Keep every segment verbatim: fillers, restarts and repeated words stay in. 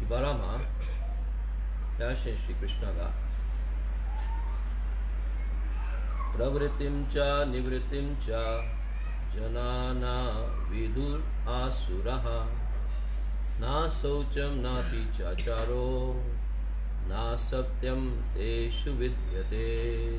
Barama Yashin Shri Krishna ga Pravritim cha nivritim cha Janana vidur asuraha Na saucham na pichacharo Na satyam teshu vidyate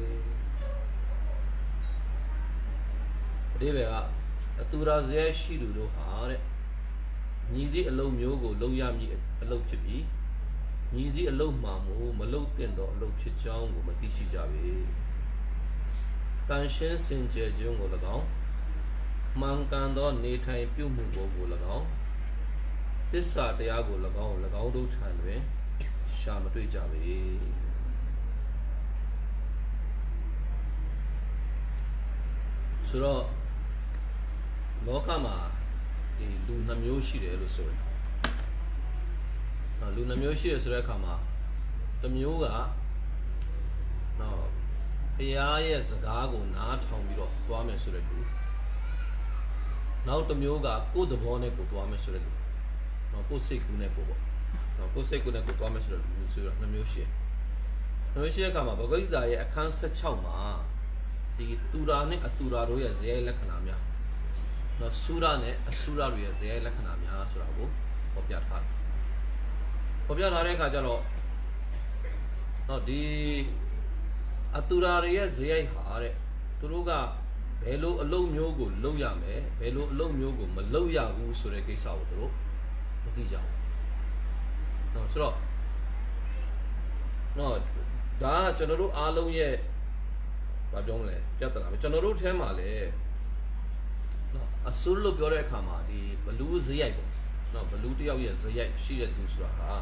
Rivega Atura zaya shiru do hare Nidi allow myogo low yami allow chibi Nidi allow mamu malo tendo allow chichang matishi javi Tanshin sinje jungo lagao Mankando netai piumugo lagao Tissa deago lagao lagao do chanwe Shamatui javi Sura Lokama Luna Myoshi de Lusuri Luna Myoshi is Rekama The Muga No Pia Zagago not Homiro Tuame Suredu Now the Muga good the Bone go Tuame Suredu No Pusik Neko No Pusik Neko Tuame Suredu Namyoshi Namyoshi Kama Bagada a cancer chama The Turane Atura Roya Zela Kanamia No Sura ne Asura Ria Zela Kanamia Surago Popiata Popiata Kajalo No the Atura Ria Zay Hare Turuga Belo Low Myogo Low Yame Belo Low Myogo Maloya Gu Sureke Sautro Tija No Sura No Da General Alo ye Badongle Jatana General Temale A solo Gore Kama, the Baloo Zayag, no Baluti of Yazayag, she had Dusra.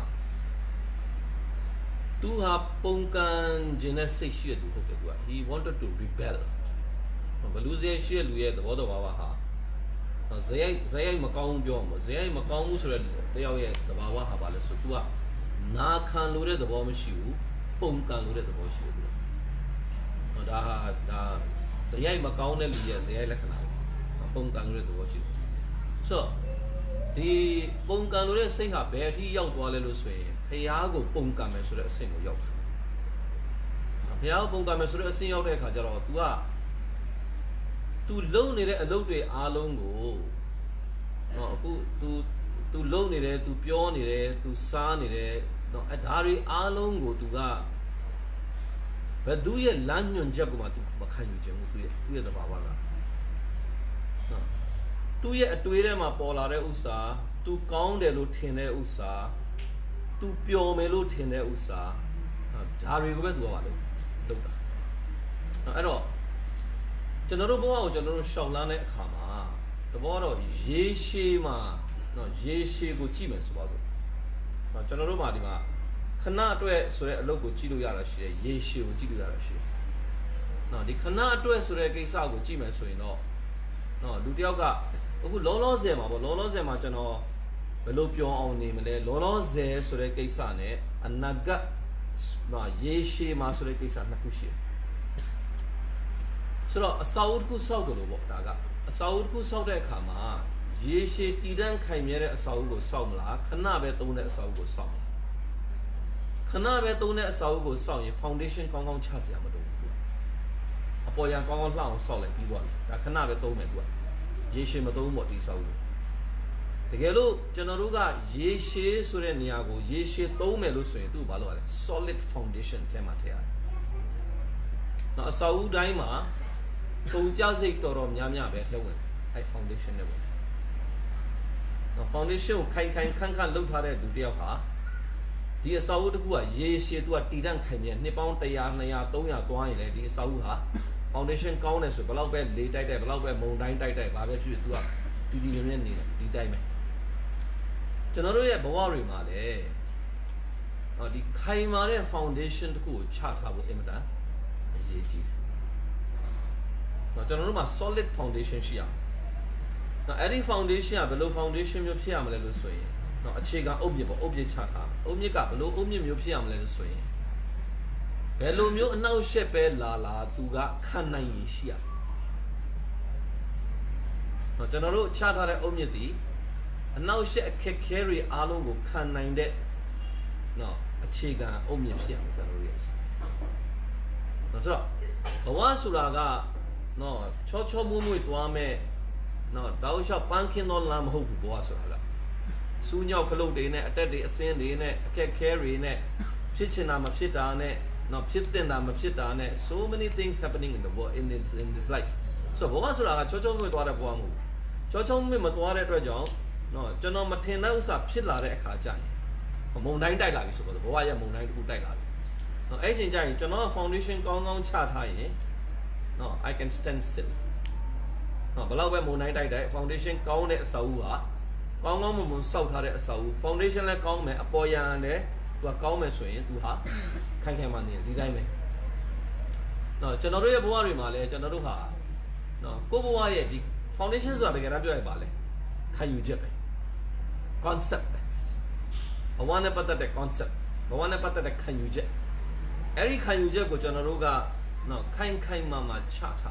To have Ponkan Genesis, she had he wanted to rebel. Baluzia, she had the Wada Wawaha. Zayag Zayag Macau Biom, Zayag Macau, they are the Wawaha Balasutua. Nakan Lure the Womashu, Ponkan Lure the Boshu. Da Zayag Macau, Zayag So, the Ponganure say her Betty out while Lusway, Payago Ponga Mesura single yoke. Payao Ponga Mesura sing out a Kajaro, Tua. Too lonely a low day alongo. Too lonely there, too pure there, too sunny there, no, a dari alongo to ga. But do ye lanyon jaguma to Bakanyu Jamu to the Bawaga? Tu ye a tuere ma polare usa, tu count a lutine usa, tu pio melutine usa, Jari go to I know. General Boa, General Shaulane Kama, the water ye she ma, no ye she go chimes water. General Madima cannot wear so a local Chidu Yarashi, ye she go Chidu Yarashi. Now the cannot wear so a case out with chimes so you know. No, do the Lolo Zema, Lolo Zema, Jano, Velopio on name, Lolo Ze, Sureke Sane, and Naga, Yeshi, Masureke Sanakushi. So a Saud who saw the Lobotaga, a Saud who saw the Kama, Yeshi Tidan Chimera, a Saugo Samla, Canabe Tone, a Saugo Sam. Canabe Tone, a Saugo Sam, Foundation Kong Chasiamado. A boy and Kong Long solid, you want, a Canabe Tome. Yeshe Mado Motis out. The Gelo Janaruga Yeshe Sureniago, Yeshe Tomelus to Balo, solid foundation Tematea. Now Sau Daima, to Jazik Torom Yamya better win. I foundation never. Now foundation Kai Kai Kankan look at it to be a ha. Dear Sau the Gua, Yeshe to a Tidan Kanya, Nippon Tayana, Toya, Twine, the Sauha. Foundation counters, below bed, late day, below bed, moon, nine day, Babet to do up to the Union, the time. General Bawari Male. Now the Kaimare Foundation to go chart how Emda is it. Now General solid foundation shia. Now any foundation, below foundation, your Piam little sway. Now a chega object, object chart, Omega below Omium, your Piam little sway. Bello mio now shepe la la tuga canna yishia. Now, General Chadare Omyati, and now she carry along can nine that နော်အခြေခံအုတ်မြစ်ဖြစ်အောင်ကျွန်တော်တို့ရဲ့နော်ဆိုတော့ဘဝဆိုတာကနော်ချောချောမွေ့မွေ့သွားမဲ့နော်တောက်လျှောက်ပန်းခင်းတော့လမ်းမဟုတ်ဘူးဘဝဆိုတာကစူးညောက်ခလုတ်တွေနဲ့အတက်တွေအစင်းတွေနဲ့အခက်ခဲတွေနဲ့ဖြစ်ချင်တာမဖြစ်တာနဲ့နော်ဖြစ်တင်တာမဖြစ်တာနဲ့ so many things happening in the world in this in this life so ဘဝဆိုတာကချောချောမွေ့သွားတဲ့ဘဝမဟုတ်ဘူးချောချောမွေ့မသွားတဲ့အတွက်ကြောင့်နော်ကျွန်တော်မထင်တဲ့ဥစ္စာဖြစ်လာတဲ့အခါကျရင်မုံတိုင်းတိုက်လာပြီဆိုတော့ဘဝရဲ့မုံတိုင်းတစ်ခုတိုက်လာပြီနော်အဲ့ချိန်ကျရင်ကျွန်တော် foundation ကောင်းကောင်းချထားရင်နော် I can stand still နော်ဘယ်လောက်ပဲမုံတိုင်းတိုက်တဲ့ foundation ကောင်းတဲ့အစာအုပ်ဟာကောင်းကောင်းမွန်မွန်စောက်ထားတဲ့အစာအုပ် foundation လည်းကောင်းမယ်အပေါ်ယံလည်းသူကကောင်းမယ်ဆိုရင်သူဟာခိုင်ခိုင်မာနေဒီတိုင်းပဲနော်ကျွန်တော်တို့ရဲ့ဘဝတွေမှာလည်းကျွန်တော်တို့ဟာနော်ကိုယ့်ဘဝရဲ့ဒီ foundation ဆိုတာတကယ်တမ်းပြောရပါလေခံယူချက်ပဲ concept ပဲဘဝနဲ့ပတ်သက်တဲ့ concept ဘဝနဲ့ပတ်သက်တဲ့ခံယူချက်အဲ့ဒီခံယူချက်ကိုကျွန်တော်တို့ကနော်ခိုင်ခိုင်မာမာချထား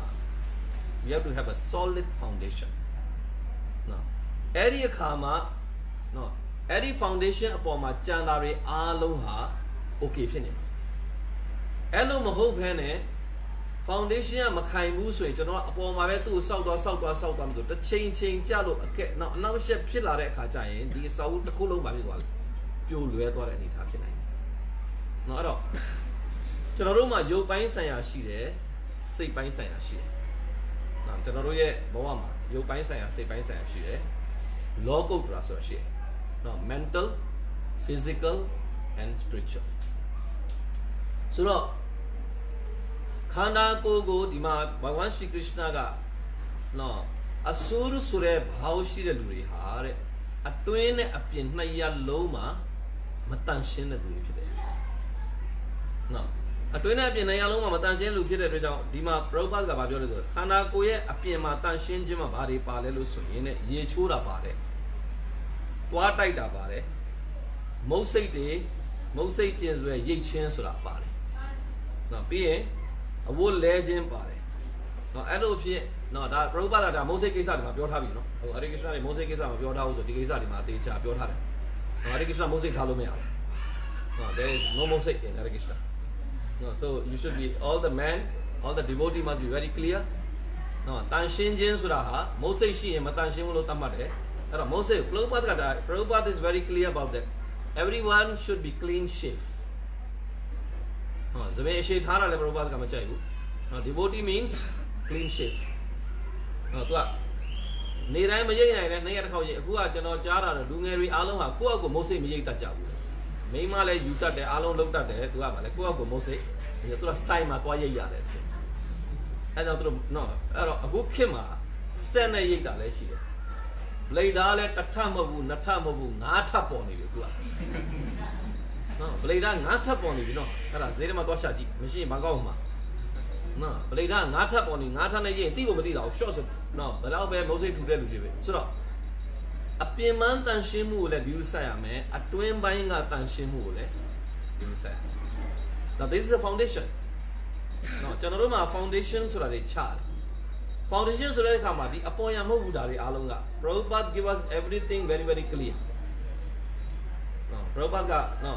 we have to have a solid foundation နော်အဲ့ဒီအခါမှာနော်အဲ့ဒီ foundation အပေါ်မှာကြံတာတွေအားလုံးဟာ okay ဖြစ်နေမှာအဲ့လိုမဟုတ်ဘဲနဲ့ foundation ကမခိုင်ဘူးဆိုရင်ကျွန်တော်ကအပေါ်မှာပဲသူ့ကိုစောက်သွားစောက်သွားစောက်သွားလို့တစ်ချိန်ချိန်ကြလို့အကဲနော်အနောက်ရှက်ဖြစ်လာတဲ့အခါကျရင်ဒီအစာအုပ်တစ်ခုလုံးပါဖြစ်သွားတယ်ပြိုလွဲသွားတဲ့အနေအထားဖြစ်နိုင်တယ်။နော်အဲ့တော့ကျွန်တော်တို့မှာရုပ်ပိုင်းဆိုင်ရာရှိတယ်စိတ်ပိုင်းဆိုင်ရာရှိတယ်။နော်ကျွန်တော်တို့ရဲ့ဘဝမှာရုပ်ပိုင်းဆိုင်ရာစိတ်ပိုင်းဆိုင်ရာရှိတယ်။ law code ဆိုတာရှိတယ်။နော် mental physical and spiritual ဆိုတော့ခန္ဓာကိုယ်ကိုဒီမှာဘဂဝါရှိခရစ်ယာန်ကနော်အဆူရဆိုတဲ့ဘာဝရှိတဲ့လူတွေဟာတဲ့အတွင်းနဲ့အပြင်နှစ်ရပ်လုံးမှာမတန်ရှင်းတဲ့လူတွေဖြစ်တယ်နော်အတွင်းနဲ့အပြင်နှစ်ရပ်လုံးမှာမတန်ရှင်းလူဖြစ်တဲ့အတွက်ကြောင့်ဒီမှာပရောပတ်ကဘာပြောလဲဆိုခန္ဓာကိုယ်ရဲ့အပြင်မှာတန်ရှင်းခြင်းမှာဘာတွေပါလဲလို့ဆိုရင်ねရေချိုးတာပါတယ်တွားတိုက်တာပါတယ်မုတ်စိတ်တွေမုတ်စိတ်ကျင်ဆွဲရိတ်ချင်းဆိုတာပါတယ်နော်ပြီးရင်အဝတ်လဲခြင်းပါတယ်နော်အဲ့လိုဖြစ်နော်ဒါပရောပတ်ကဒါမုတ်စိတ်ကိစ္စတွေမှာပြောထားပြီနော်ဟိုအရိကိစ္စတွေမုတ်စိတ်ကိစ္စမှာပြောထားလို့ဆိုဒီကိစ္စတွေမှာအသေးချာပြောထားတယ်နော်အရိကိစ္စမုတ်စိတ်ထားလို့မရဘူးနော် there is no မုတ်စိတ် in အရိကိစ္စနော် so you should be all the man all the devotee must be very clear နော်တန်ရှင်းခြင်းဆိုတာဟာမုတ်စိတ်ရှိရင်မတန်ရှင်းဘူးလို့သတ်မှတ်တယ်အဲ့တော့မုတ်စိတ်ပရောပတ်ကဒါပရောပတ် is very clear about that everyone should be clean shave နော်ဇမေအရှိထားတာလည်းပရောပတ်ကမကြိုက်ဘူးနော် devotee means clean shave နော်သူကနေတိုင်းမရိပ်နိုင်တဲ့နေ့ရက်တစ်ခေါက်ရိပ်အခုကကျွန်တော်ကြားတာတော့လူငယ်တွေအားလုံးဟာကိုယ့်အကူမုတ်စိတ်မရိပ်တတ်ကြဘူးမိန်းမလည်းယူတတ်တယ်အားလုံးလုံးတတ်တယ်သူကဗာလေကိုယ့်အကူမုတ်စိတ်သူကစိုက်မှာတွားရိပ်ရတယ်အဲ့တော့သူတို့နော်အဲ့တော့အခုခေတ်မှာစက်နဲ့ရိပ်တာလည်းရှိတယ်ဘလိတ်သားလည်းတစ်ထပ်မဟုတ်ဘူးနှစ်ထပ်မဟုတ်ဘူးငါးထပ်ပေါ်နေပြီသူကနော်ဘလိတ်သားငါးထပ်ပေါ်နေပြီနော်အဲ့ဒါဈေးထဲမှာတွားရှာကြည့်မရှိရင်မကောက်ဘူးမှာနော်ဘလိတ်သားငါးထပ်ပေါ်နေငါးထပ်နဲ့ရိပ်တိကိုမသိတော့ short ဆိုနော်ဘယ်တော့ပဲမုတ်စိတ်ထူတဲ့လူတွေပဲဆိုတော့အပြင်မှန်းတန်ရှင်းမှုကိုလည်းဒီလိုဆက်ရမယ်အတွင်းပိုင်းကတန်ရှင်းမှုကိုလည်းဒီလိုဆက်Now this is a foundation နော်ကျွန်တော်တို့မှာ foundation ဆိုတာတွေချတယ် foundation ဆိုတဲ့အခါမှာဒီအပေါ်ယံမဟုတ်ဘူးဒါတွေအားလုံးက Prabhupada give us everything very very clear နော် Prabhupada ကနော်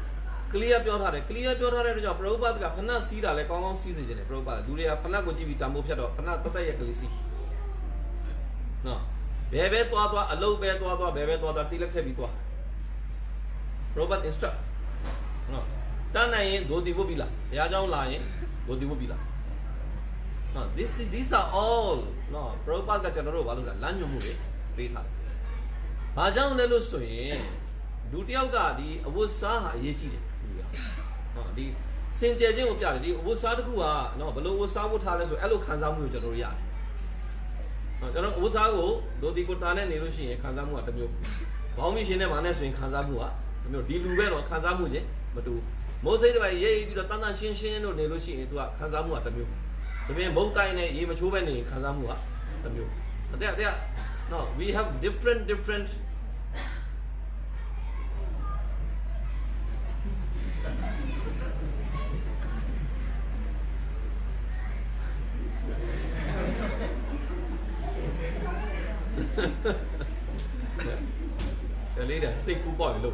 clear ပြောထားတယ် clear ပြောထားတဲ့အတွက်ကြောင့် Prabhupada ကဖဏစီးတာလည်းကောင်းကောင်းစီးစေခြင်းတယ် Prabhupada လူတွေကဖဏကိုကြည့်ပြီးတံမိုးဖြတ်တော့ဖဏတသက်ရက်ကလေးစီးနော်ဘယ်ပဲသွားသွားအလုပ်ပဲသွားသွားဘယ်ပဲသွားသွားတိလက်ထက်ပြီးသွား Prabhupada instruct နော်တန်းနိုင်ရင်ဒိုတီဖို့ပြီလားဘုရားကျောင်းလာရင်ဒိုတီဖို့ပြီလားနော် this is these are all နော် Prabhupada ကကျွန်တော်တို့ဘာလို့လဲလမ်းညွှန်မှုတွေပေးထားတယ်။ဘာကြောင့်လဲလို့ဆိုရင်လူတစ်ယောက်ကဒီအဝတ်စားဟာအရေးကြီးတယ်လူကနော်ဒီစင်ကြယ်ခြင်းကိုပြတယ်ဒီအဝတ်စားတစ်ခုကနော်ဘယ်လိုဝတ်စားဖို့ထားလဲဆိုအဲ့လိုခံစားမှုကိုကျွန်တော်တို့ရတယ်။နော်ကျွန်တော်အဝတ်စားကိုဒိုတီကိုတာနဲ့နေလို့ရှိရင်ခံစားမှုကတစ်မျိုးဘောင်းမီရှင်နဲ့မာနဲ့ဆိုရင်ခံစားမှုကတစ်မျိုးဒီလူပဲတော့ခံစားမှုချင်းမတူမိုးစိတ်တစ်ပိုင်းရေးပြီးတော့တန်းတန်းရှင်းရှင်းလို့နေလို့ရှိရင်သူကခံစားမှုကတစ်မျိုးဒါပြင်ဘုတ်တိုင်းနဲ့ရေမချိုးပဲနေခံစားမှုကတစ်မျိုးတဲ့တဲ့ no we have different different later say ku boy lo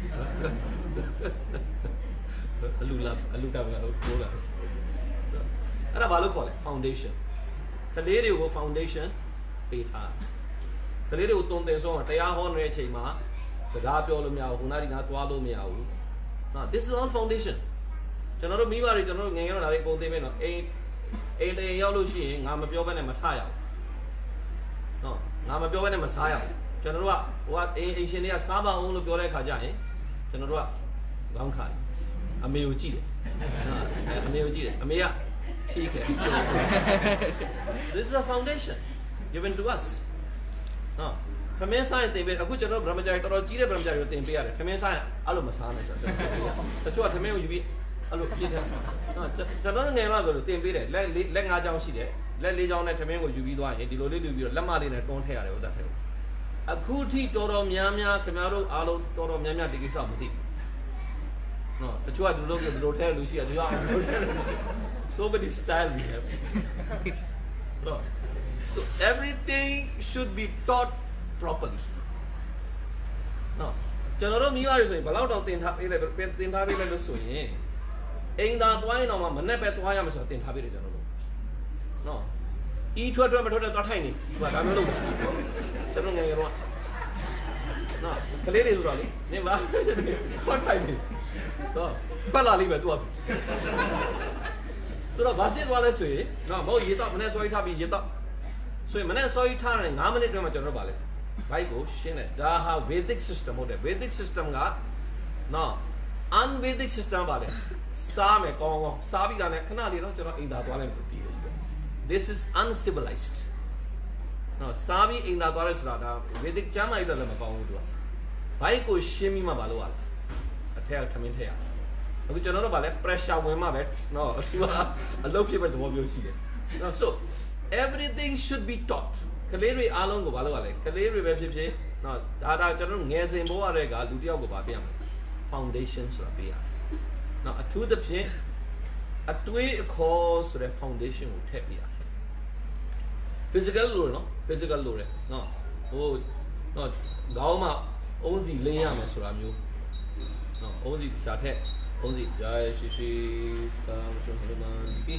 alu la alu ta ba ko la ara ba lo khol le foundation kale de ko foundation pe tha kale de ko ton tin so ma taya ho ne aချိန်ma saka pyo lo mya hu na di na twa lo mya hu na this is all foundation ကျွန်တော်တို့မိဘတွေကျွန်တော်တို့ငယ်ငယ်တော့ဒါလေးအကုန်သိမယ်နော်အိမ်အိမ်တရင်ရောက်လို့ရှိရင်ငါမပြောဘဲနဲ့မထရအောင်နော်ငါမပြောဘဲနဲ့မစားရအောင်ကျွန်တော်တို့ကဟိုကအိမ်အိမ်ရှင်တွေကစားပါအောင်လို့ပြောတဲ့အခါကျရင်ကျွန်တော်တို့ကခေါင်းခါတယ်အမေကိုကြည့်တယ်နော်အမေကိုကြည့်တယ်အမေကဖြီးခဲ့ This is a foundation given to us နော်ခမင်းဆိုင်တင်ပေးအခုကျွန်တော်ဗြဟ္မကြာရီတော်တော်ကြီးတဲ့ဗြဟ္မကြာရီကိုတင်ပေးရတယ်ခမင်းဆိုင်အဲ့လိုမစားနဲ့ဆိုတော့တချို့ကခမင်းကိုယူပြီးအဲ့လိုပြည့်တယ်နော်ကျွန်တော်ငယ်တော့ဆိုလို့တင်ပေးတယ်လက်လက်၅ချောင်းရှိတယ်လက်၄ချောင်းနဲ့ခမင်းကိုယူပြီးသွားရင်ဒီလိုလေးယူပြီးတော့လက်မလေးနဲ့တွန်းထည့်ရတယ်ဥစ္စာထဲအခုထိတော်တော်များများခင်ဗျားတို့အားလုံးတော်တော်များများဒီကိစ္စမသိဘူးနော်တချို့ကဒီလိုဒီလိုထဲလူရှိတယ်ဒီက so many style we have no so everything should be taught properly နော်ကျွန်တော်တို့မိသားစုဆိုရင်ဘယ်လောက်တော့တင်ထားပေးလိုက်တင်ထားပေးလိုက်လို့ဆိုရင်အိမ်သာသွားရင်တော့မနဲ့ပဲသွားရမှာဆိုတော့တင်ထားပေးတယ်ကျွန်တော်တို့နော်ဤထွက်ထွက်မထွက်ထွက်သွားထိုင်နေဟိုကဒါမျိုးလုပ်တယ်ကျွန်တော်ငယ်ငယ်တော့နော်ကလေးတွေဆိုတော့လေနင်မလားသွားထိုင်နေတော့ပတ်လာလိမ့်မယ်သူကဆိုတော့ဘာဖြစ်သွားလဲဆိုရင်နော်မဟုတ်ရေတော့မနဲ့စောကြီးထားပြီးရေတော့ဆိုရင်မနဲ့စောကြီးထားတယ်၅မိနစ်အတွင်းမှာကျွန်တော်တို့ပါလေဘိုက်ကိုရှင်းတယ်ဒါဟာ Vedic system ဟုတ်တယ် Vedic system ကနော် un-Vedic system ပါလေစားမယ်ကောင်းကောင်းစားပြီးတာနဲ့ခဏလေးတော့ကျွန်တော်အိမ်သာသွားလိုက်ပြီးတယ် This is uncivilized နော်စားပြီးအိမ်သာသွားရဲဆိုတာဒါ Vedic ကျမ်းမာရေးလည်းမကောင်းဘူးသူကဘိုက်ကိုရှင်းပြီးမှမလုပ်ရဘူးအထက်ကထမင်းထည့်ရအခုကျွန်တော်တို့ဗာလဲ pressure ဝင်မှပဲနော်သူကအလုပ်ဖြစ်မဲ့သဘောမျိုးရှိတယ်နော် so everything should be taught ကလေးတွေအားလုံးကိုဘာလုပ်ရလဲကလေးတွေပဲဖြစ်ဖြစ်နော်ဒါဒါကျွန်တော်တို့ငယ်စဉ်ဘဝတွေကလူတစ်ယောက်ကိုဗာပြရမယ် foundation ဆိုတာပြရနော်အထူးသဖြင့်အတွေးအခေါ်ဆိုတဲ့ foundation ကိုထည့်ပြရ physical လို့နော် physical လို့ရနော်ဟိုနော်ခေါင်းမှာအုံးစီလင်းရမယ်ဆိုတာမျိုးနော်အုံးစီရှာထက်အုံးစီဂျာရှိရှိကာမချုံဟလမန်ဒီ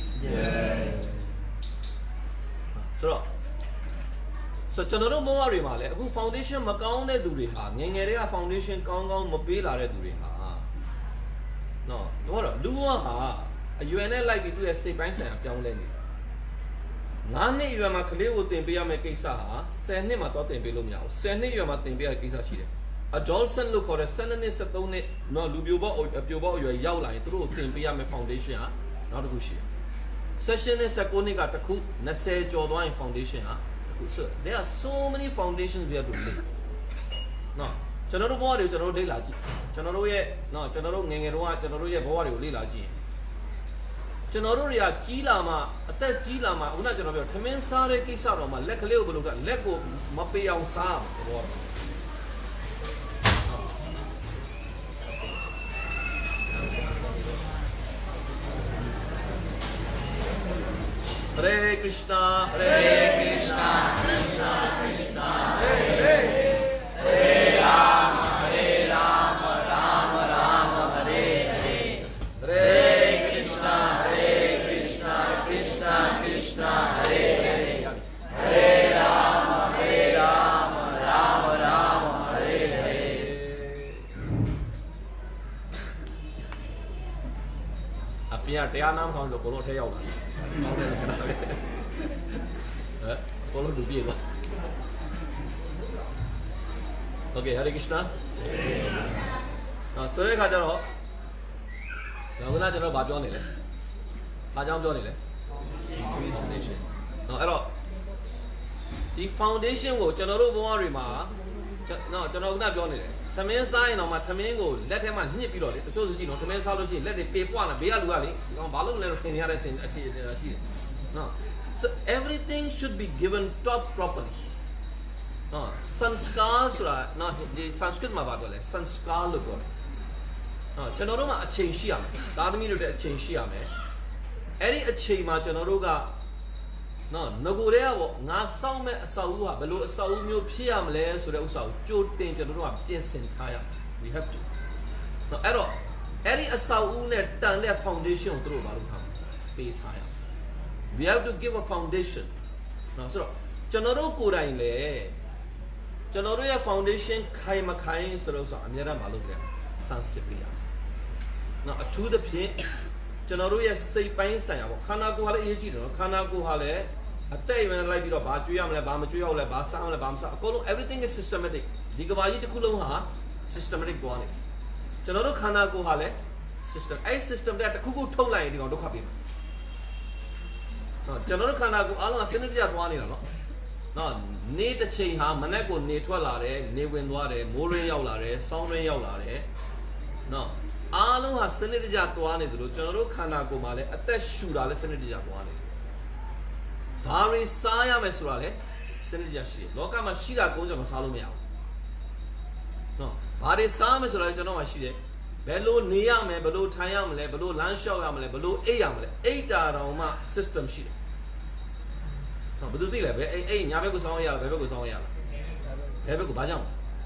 ဆိုတော့ဆိုကျွန်တော်တို့မောရတွေမှာလည်းအခု foundation မကောင်းတဲ့သူတွေဟာငယ်ငယ်တွေက foundation ကောင်းကောင်းမပေးလာတဲ့သူတွေဟာနော်တော့လူဘဝဟာအရွယ်နဲ့လိုက်ပြီးသူ့ရဲ့စိတ်ပိုင်းဆိုင်ရာပြောင်းလဲနေတယ်ငါးနှစ်အရွယ်မှာကလေးကိုတင်ပေးရမယ့်ကိစ္စဟာဆယ်နှစ်မှာတော့တင်ပေးလို့မရဘူးဆယ်နှစ်အရွယ်မှာတင်ပေးရတဲ့ကိစ္စရှိတယ် adolescent လို့ခေါ်တဲ့ဆယ်နှစ် ဆယ်သုံးနှစ်နော်လူပြိုပေါအပြိုပေါအရွယ်ရောက်လာရင်သူတို့ကိုတင်ပေးရမယ့် foundation ဟာနောက်တစ်ခုရှိတယ် session နဲ့ ဆယ်ကိုနှစ်ကတစ်ခု၂၀ကျော်သွားရင် foundation ဟာတစ်ခု so there are so many foundations we have to lay နော်ကျွန်တော်တို့ဘဝတွေကိုကျွန်တော်တို့လေ့လာကြည့်ကျွန်တော်တို့ရဲ့နော်ကျွန်တော်တို့ငယ်ငယ်တုန်းကကျွန်တော်တို့ရဲ့ဘဝတွေကိုလေ့လာကြည့်ကျွန်တော်တို့တွေကကြီးလာမှအသက်ကြီးလာမှခုနကကျွန်တော်ပြောထမင်းစားတဲ့ကိစ္စတော့မှလက်ကလေးကိုဘယ်လိုကလက်ကိုမပေးအောင်စားဘောHare Krishna Hare Krishna Krishna Krishna Hare Hare Hare Rama Hare Rama Rama Rama Hare Hare Hare Krishna Hare Krishna Krishna Krishna Hare Hare Hare Rama Hare Rama Rama Rama Hare Hare အပြင်တရားနာမဆောင်လို့ကိုလိုထဲရောက်လာတယ်ဟုတ်တယ်ခဏလေးဟဲ့ဘောလို့ဒူပြေပါ Okay Hare Krishna နော်ဆိုတဲ့အခါကျတော့ဒါကလည်းကျွန်တော်ဗာပြောနေလဲအားကြောင့်ပြောနေလဲfoundation နော်အဲ့တော့ဒီ foundation ကိုကျွန်တော်တို့ဘဝတွေမှာနော်ကျွန်တော်ကပြောနေတယ်သမင်းစားရင်တော့မှသမင်းကိုလက်ထဲမှာညှစ်ပြီးတော့လေတချို့ဆိုကြည့်တော့သမင်းစားလို့ရှိရင်လက်တွေပေပွားနေဘေးကလူကလေဒီကောင်ဘာလို့လဲလို့သင်ရတဲ့စင်အရှိရှိတယ်နော် so everything should be given taught properly နော် sanskar ဆိုတာနော်ဒီ sanskrit မှာဘာပြောလဲ sanskar လို့ပြောတယ်နော်ကျွန်တော်တို့မှာအချိန်ရှိရမယ်သားသမီးတို့တဲ့အချိန်ရှိရမယ်အဲ့ဒီအချိန်မှာကျွန်တော်တို့ကနော်ငကိုတဲ့ပေါ့ငါစောင့်မဲ့အစာအုပ်ဟာဘယ်လိုအစာအုပ်မျိုးဖြစ်ရမလဲဆိုတဲ့ဥစ္စာကိုကြိုတင်ကျွန်တော်တို့ကပြင်ဆင်ထားရ we have to နော်အဲ့တော့အဲ့ဒီအစာအုပ်နဲ့တန်တဲ့ foundation ကိုတို့ဘာလို့ထားပေးထားရ we have to give a foundation နော်ဆိုတော့ကျွန်တော်တို့ကိုယ်တိုင်လေကျွန်တော်တို့ရဲ့ foundation ခိုင်မခိုင်ဆိုတော့ဆိုအများအားမလုပ်ကြစမ်းစစ်ပြရနော်အထူးသဖြင့်ကျွန်တော်တို့ရဲ့စိတ်ပိုင်းဆိုင်ရာပေါ့ခန္ဓာကိုယ်ဟာလည်းအရေးကြီးတယ်နော်ခန္ဓာကိုယ်ဟာလည်းအသက်အရွယ်နဲ့လိုက်ပြီးတော့ဘာကျွေးရမလဲဘာမကျွေးရအောင်လဲဘာစားရမလဲဘာမစားအကုန်လုံး everything is systematic ဒီကဘာကြီးတစ်ခုလုံးဟာ systematic သွားနေကျွန်တော်တို့ခန္ဓာကိုယ်ဟာလည်း system အဲ့ system တဲ့တစ်ခုခုထုတ်လိုက်ရင်ဒီကောင်ဒုက္ခပေးမှာနော်ကျွန်တော်တို့ခန္ဓာကိုယ်အားလုံးကစနစ်တကျသွားနေတာနော်နော်နေ့တစ်ချိန်ဟာမနေ့ကနေထွက်လာတယ်နေဝင်သွားတယ်မိုးရင်းရောက်လာတယ်ဆောင်းရင်းရောက်လာတယ်နော်အားလုံးဟာစနစ်တကျသွားနေတယ်လို့ကျွန်တော်တို့ခန္ဓာကိုယ်မှာလည်းအသက်ရှူတာလည်းစနစ်တကျသွားနေတယ်ဘာတွေစားရမယ်ဆိုတာလည်းစနစ်တကျရှိတယ်လောကမှာရှိတာကိုကျွန်တော်စားလို့မရဘူးနော်ဘာတွေစားမယ်ဆိုတာလည်းကျွန်တော်မှရှိတယ်ဘယ်လိုနေရမယ်ဘယ်လိုထိုင်ရမလဲဘယ်လိုလမ်းလျှောက်ရမလဲဘယ်လိုအိပ်ရမလဲအိပ်တာတောင်မှ system ရှိတယ်နော်ဘယ်သူသိလဲဘယ်အိပ်အိပ်ညာဘက်ကိုစောင်းရလားဘယ်ဘက်ကိုစောင်းရလားဘယ်ဘက်ကိုဘာကြောင့်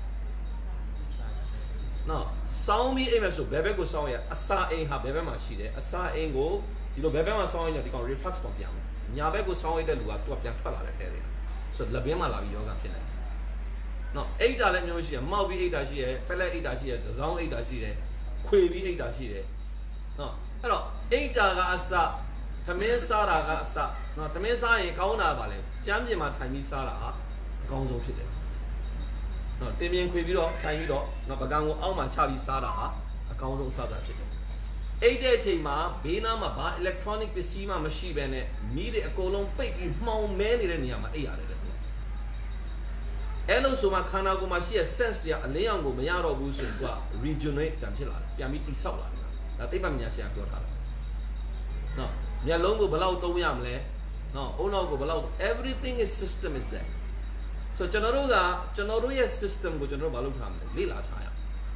နော်စောင်းပြီးအိမ်မယ်ဆိုဘယ်ဘက်ကိုစောင်းရအစာအိမ်ဟာဘယ်ဘက်မှာရှိတယ်အစာအိမ်ကိုဒီလိုဘယ်ဘက်မှာစောင်းရဒီကောင် reflex ပုံပြမယ်ညာဘက်ကိုစောင်းရတဲ့လူကသူကပြန်ထွက်လာတဲ့ထဲတယ်ဆိုတော့လက်ဘင်းမှာလာပြီးယောဂဖြစ်နေတယ်နော်အိတ်တာလည်းမျိုးရှိတယ်မောက်ပြီးအိတ်တာရှိတယ်ဖက်လက်အိတ်တာရှိတယ်သစောင်းအိတ်တာရှိတယ်ခွေပြီးအိတ်တာရှိတယ်နော်အဲ့တော့အိတ်တာကအစသမင်းစားတာကအစနော်သမင်းစားရင်ကောင်းတာပါလေကျမ်းပြင်မှာထိုင်ပြီးစားတာဟာအကောင်းဆုံးဖြစ်တယ်နော်တင်ပြင်းခွေပြီးတော့ထိုင်ပြီးတော့နော်ပကံကိုအောက်မှာချပြီးစားတာဟာအကောင်းဆုံးစားတာဖြစ်တယ်အိတ်တဲ့အချိန်မှာဘေးနားမှာဘာ electronic ပစ္စည်းမှမရှိဘဲနဲ့မီးတွေအကုန်လုံးပိတ်ပြီးမှောင်မဲနေတဲ့နေရာမှာအိတ်ရတယ်အဲ့လိုဆိုမှခန္ဓာကိုယ်မှာရှိတဲ့ sense တွေကအလင်းရောင်ကိုမရတော့ဘူးဆိုတော့ regenerate ပြန်ဖြစ်လာတယ်ပြန်ပြီးတိဆောက်လာတယ်ဒါသိပ္ပံပညာရှင်ကပြောထားတယ်နော်မျက်လုံးကိုဘယ်လောက်သုံးရမလဲနော်အုံနောက်ကိုဘယ်လောက် everything is system is there so ကျွန်တော်တို့ကကျွန်တော်တို့ရဲ့ system ကိုကျွန်တော်တို့ဘာလုပ်ထားမလဲလေ့လာထားရ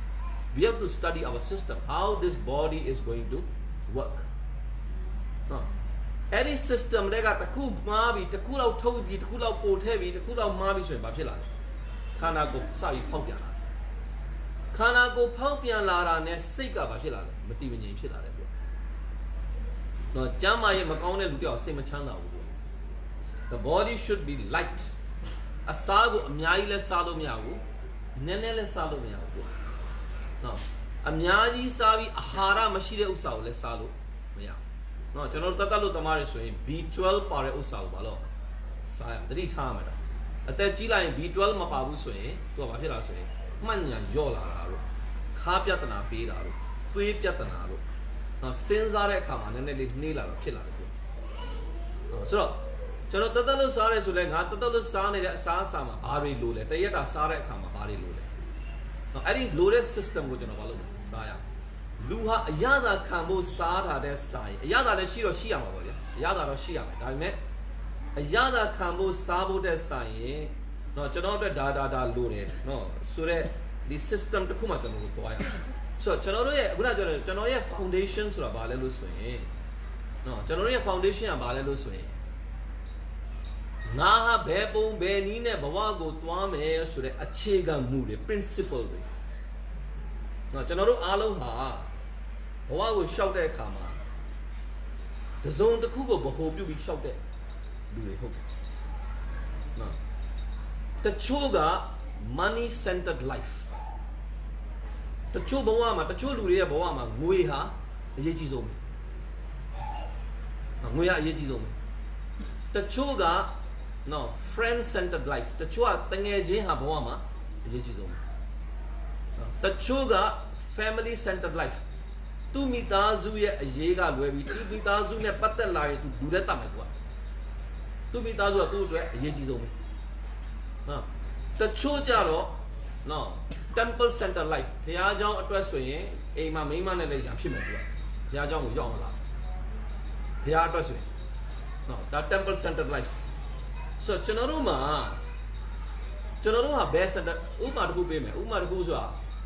we have to study our system how this body is going to work နော်အဲ့ဒီ system တွေကတစ်ခုမှားပြီးတစ်ခုလောက်ထုတ်ပြီးတစ်ခုလောက်ပို့ထည့်ပြီးတစ်ခုလောက်မှားပြီးဆိုရင်ဘာဖြစ်လာလဲခန္ဓာကိုယ်စပြီးဖောက်ပြန်လာခန္ဓာကိုယ်ဖောက်ပြန်လာတာနဲ့စိတ်ကဘာဖြစ်လာလဲမတည်မငြိမ်ဖြစ်လာတယ်ပြောတော့ကျမ်းမာရေးမကောင်းတဲ့လူတယောက်စိတ်မချမ်းသာဘူးပြော the body should be light အစားကိုအများကြီးလဲစားလို့မရဘူးနည်းနည်းလဲစားလို့မရဘူးပြောနော်အများကြီးစားပြီးအာဟာရမရှိတဲ့ဥစ္စာကိုလဲစားလို့မရဘူးနော်ကျွန်တော်တတ်တတ်လို့တမားရဆိုရင် B twelve ပါတဲ့ဥစ္စာကိုဘာလို့စားရသတိထားမှာတော့အသက်ကြီးလိုက်ရင် B twelve မပါဘူးဆိုရင်သူကဘာဖြစ်လာဆိုရင်မှန်ညာညော့လာတာလို့ခါပြဿနာပေးတာလို့သွေးပြဿနာလို့နော်စဉ်းစားတဲ့အခါမှာနည်းနည်းလေးနှေးလာတော့ဖြစ်လာတယ်ပြောနော်ဆိုတော့ကျွန်တော်တတ်တတ်လို့စားရဲဆိုလဲငါတတ်တတ်လို့စားနေတဲ့အစားအစာမှာဘာတွေလိုလဲတရက်တာစားတဲ့အခါမှာဘာတွေလိုလဲနော်အဲ့ဒီလိုတဲ့ system ကိုကျွန်တော်ဘာလုပ်လဲစားရလူဟာအရသာခံဖို့စားတာတဲ့စာရင်အရသာလည်းရှိတော့ရှိရမှာပေါ့ဗျာအရသာတော့ရှိရမယ်ဒါပေမဲ့အရသာခံဖို့စားဖို့တဲ့စာရင်တော့ကျွန်တော်အတွက်ဒါဒါဒါလိုတယ်နော်ဆိုတော့ဒီ system တစ်ခုမှကျွန်တော်တို့တွားရအောင်ဆိုတော့ကျွန်တော်တို့ရဲ့အခုနပြောတယ်ကျွန်တော်ရဲ့ foundation ဆိုတာဘာလဲလို့ဆိုရင်နော်ကျွန်တော်တို့ရဲ့ foundation ကဘာလဲလို့ဆိုရင်ငါဟာဘယ်ပုံဘယ်နည်းနဲ့ဘဝကိုတွားမယ်ဆိုတဲ့အခြေခံမူတွေ principle တွေနော်ကျွန်တော်တို့အားလုံးဟာဘဝကိုရှောက်တဲ့အခါမှာတစုံတစ်ခုကိုဗဟိုပြုပြီးရှောက်တဲ့လူတွေဟုတ်နော်တချို့က money centered life တချို့ဘဝမှာတချို့လူတွေရဲ့ဘဝမှာငွေဟာအရေးကြီးဆုံးပဲငွေဟာအရေးကြီးဆုံးပဲတချို့ကနော် friend centered life တချို့ကတငယ်ချင်းဟာဘဝမှာအရေးကြီးဆုံးပဲတချို့က family centered life သူမိသားစုရဲ့အရေးကလွယ်ပြီးသူမိသားစုနဲ့ပတ်သက်လာရင်သူလူလက်တတ်မယ်ကွာသူမိသားစုကသူ့အတွက်အရေးကြီးဆုံးပဲဟာတချို့ကြတော့နော် temple center life ဘုရားကျောင်းအတွက်ဆိုရင်အိမ်မှာမိန်းမနဲ့လည်းညာဖြစ်မယ်ကွာဘုရားကျောင်းကိုရောက်လာဘုရားအတွက်ဆိုရင်နော်ဒါ temple center life ဆိုတော့ကျွန်တော်တို့မှာကျွန်တော်တို့ဟာ best center ဥပမာတစ်ခုပေးမယ်ဥပမာတစ်ခုဆိုတာ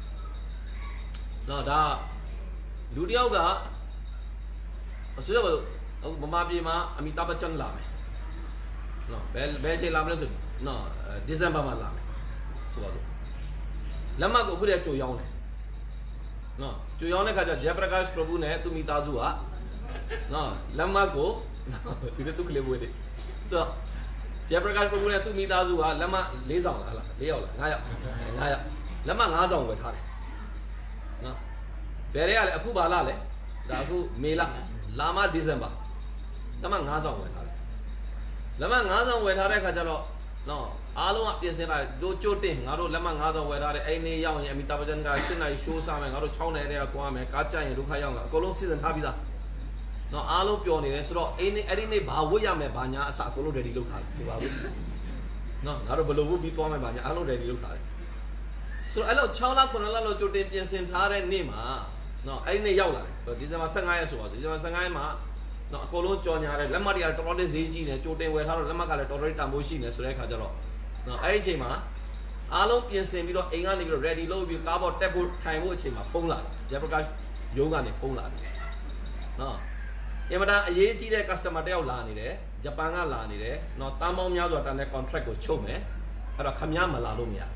နော်ဒါလူတယောက်ကဆိုတော့ဗမာပြည်မှာအမိတာဘချန်လာမယ်နော်ဘယ်ဘယ်ချိန်လာမလဲဆိုနော်ဒီဇင်ဘာမှာလာမယ်ဆိုပါစို့လက်မှတ်ကိုအခုတည်းကြိုရောင်းတယ်နော်ကြိုရောင်းတဲ့ခါကျဂျက်ပရကာ့ပရဘူနဲ့သူမိသားစုကနော်လက်မှတ်ကိုဒီကသူကလေးဝေးတယ်ဆိုတော့ဂျက်ပရကာ့ပရဘူနဲ့သူမိသားစုကလက်မှတ်၄ဆောင်လားလား၄ယောက်လား၅ယောက်၅ယောက်လက်မှတ်၅ဆောင်ဝယ်ထားတယ်နော်ဘယ်ရဲကလဲအခုပါလားလဲဒါအခုမေလလာမဒီဇင်ဘာလက်မှတ်၅ဆောင်ဝယ်ထားတယ်လက်မှတ်၅ဆောင်ဝယ်ထားတဲ့ခါကျတော့နော်အားလုံးကပြင်ဆင်လာတို့ကြိုတင်ငါတို့လက်မှတ်၅ဆောင်ဝယ်ထားတယ်အိမ်နေရောက်ရင်အမီတာပဂျန်ကရှင်းနိုင်ရှိုးစားမယ်ငါတို့၆နိုင်တဲ့ကကွာမယ်ကားကြိုက်ရင်ဒုက္ခရောက်မှာအကုန်လုံးစီစဉ်ထားပြီးသားနော်အားလုံးပျော်နေတယ်ဆိုတော့အိမ်နေအဲ့ဒီနေ့ဘာဝတ်ရမယ်ဘာညာအစအကုန်လုံး ready လုပ်ထားတယ်ဆိုပါဘူးနော်ငါတို့ဘယ်လိုဝတ်ပြီးသွားမယ်ဘာညာအားလုံး ready လုပ်ထားတယ်ဆိုတော့အဲ့လို၆လခုနှစ်လလောက်ကြိုတင်ပြင်ဆင်ထားတဲ့နေ့မှာနော်အဲ့ဒီနေ့ရောက်လာတယ်ဒီဇင်ဘာ၁၅ရက်ဆိုပါဒီဇင်ဘာ၁၅ရက်မှာနော်အကုန်လုံးကြော်ညာတယ်လက်မှတ်တွေကတော်တော်လေးဈေးကြီးနေကြိုတင်ဝယ်ထားတော့လက်မှတ်ကလည်းတော်တော်လေးတန်ဖိုးရှိနေဆိုတဲ့အခါကျတော့နော်အဲ့ဒီအချိန်မှာအားလုံးပြင်ဆင်ပြီးတော့အိမ်ကနေပြီးတော့ ready လုပ်ပြီးကားပေါ်တက်ဖို့ထိုင်ဖို့အချိန်မှာဖုန်းလာတယ်ဂျက်ပကာရုံးကနေဖုန်းလာတယ်နော်အင်မတန်အရေးကြီးတဲ့ customer တယောက်လာနေတယ်ဂျပန်ကလာနေတယ်နော်တန်ပေါင်းများစွာတန်တဲ့ contract ကိုချုပ်မယ်အဲ့တော့ခမည်းမလာလို့မရ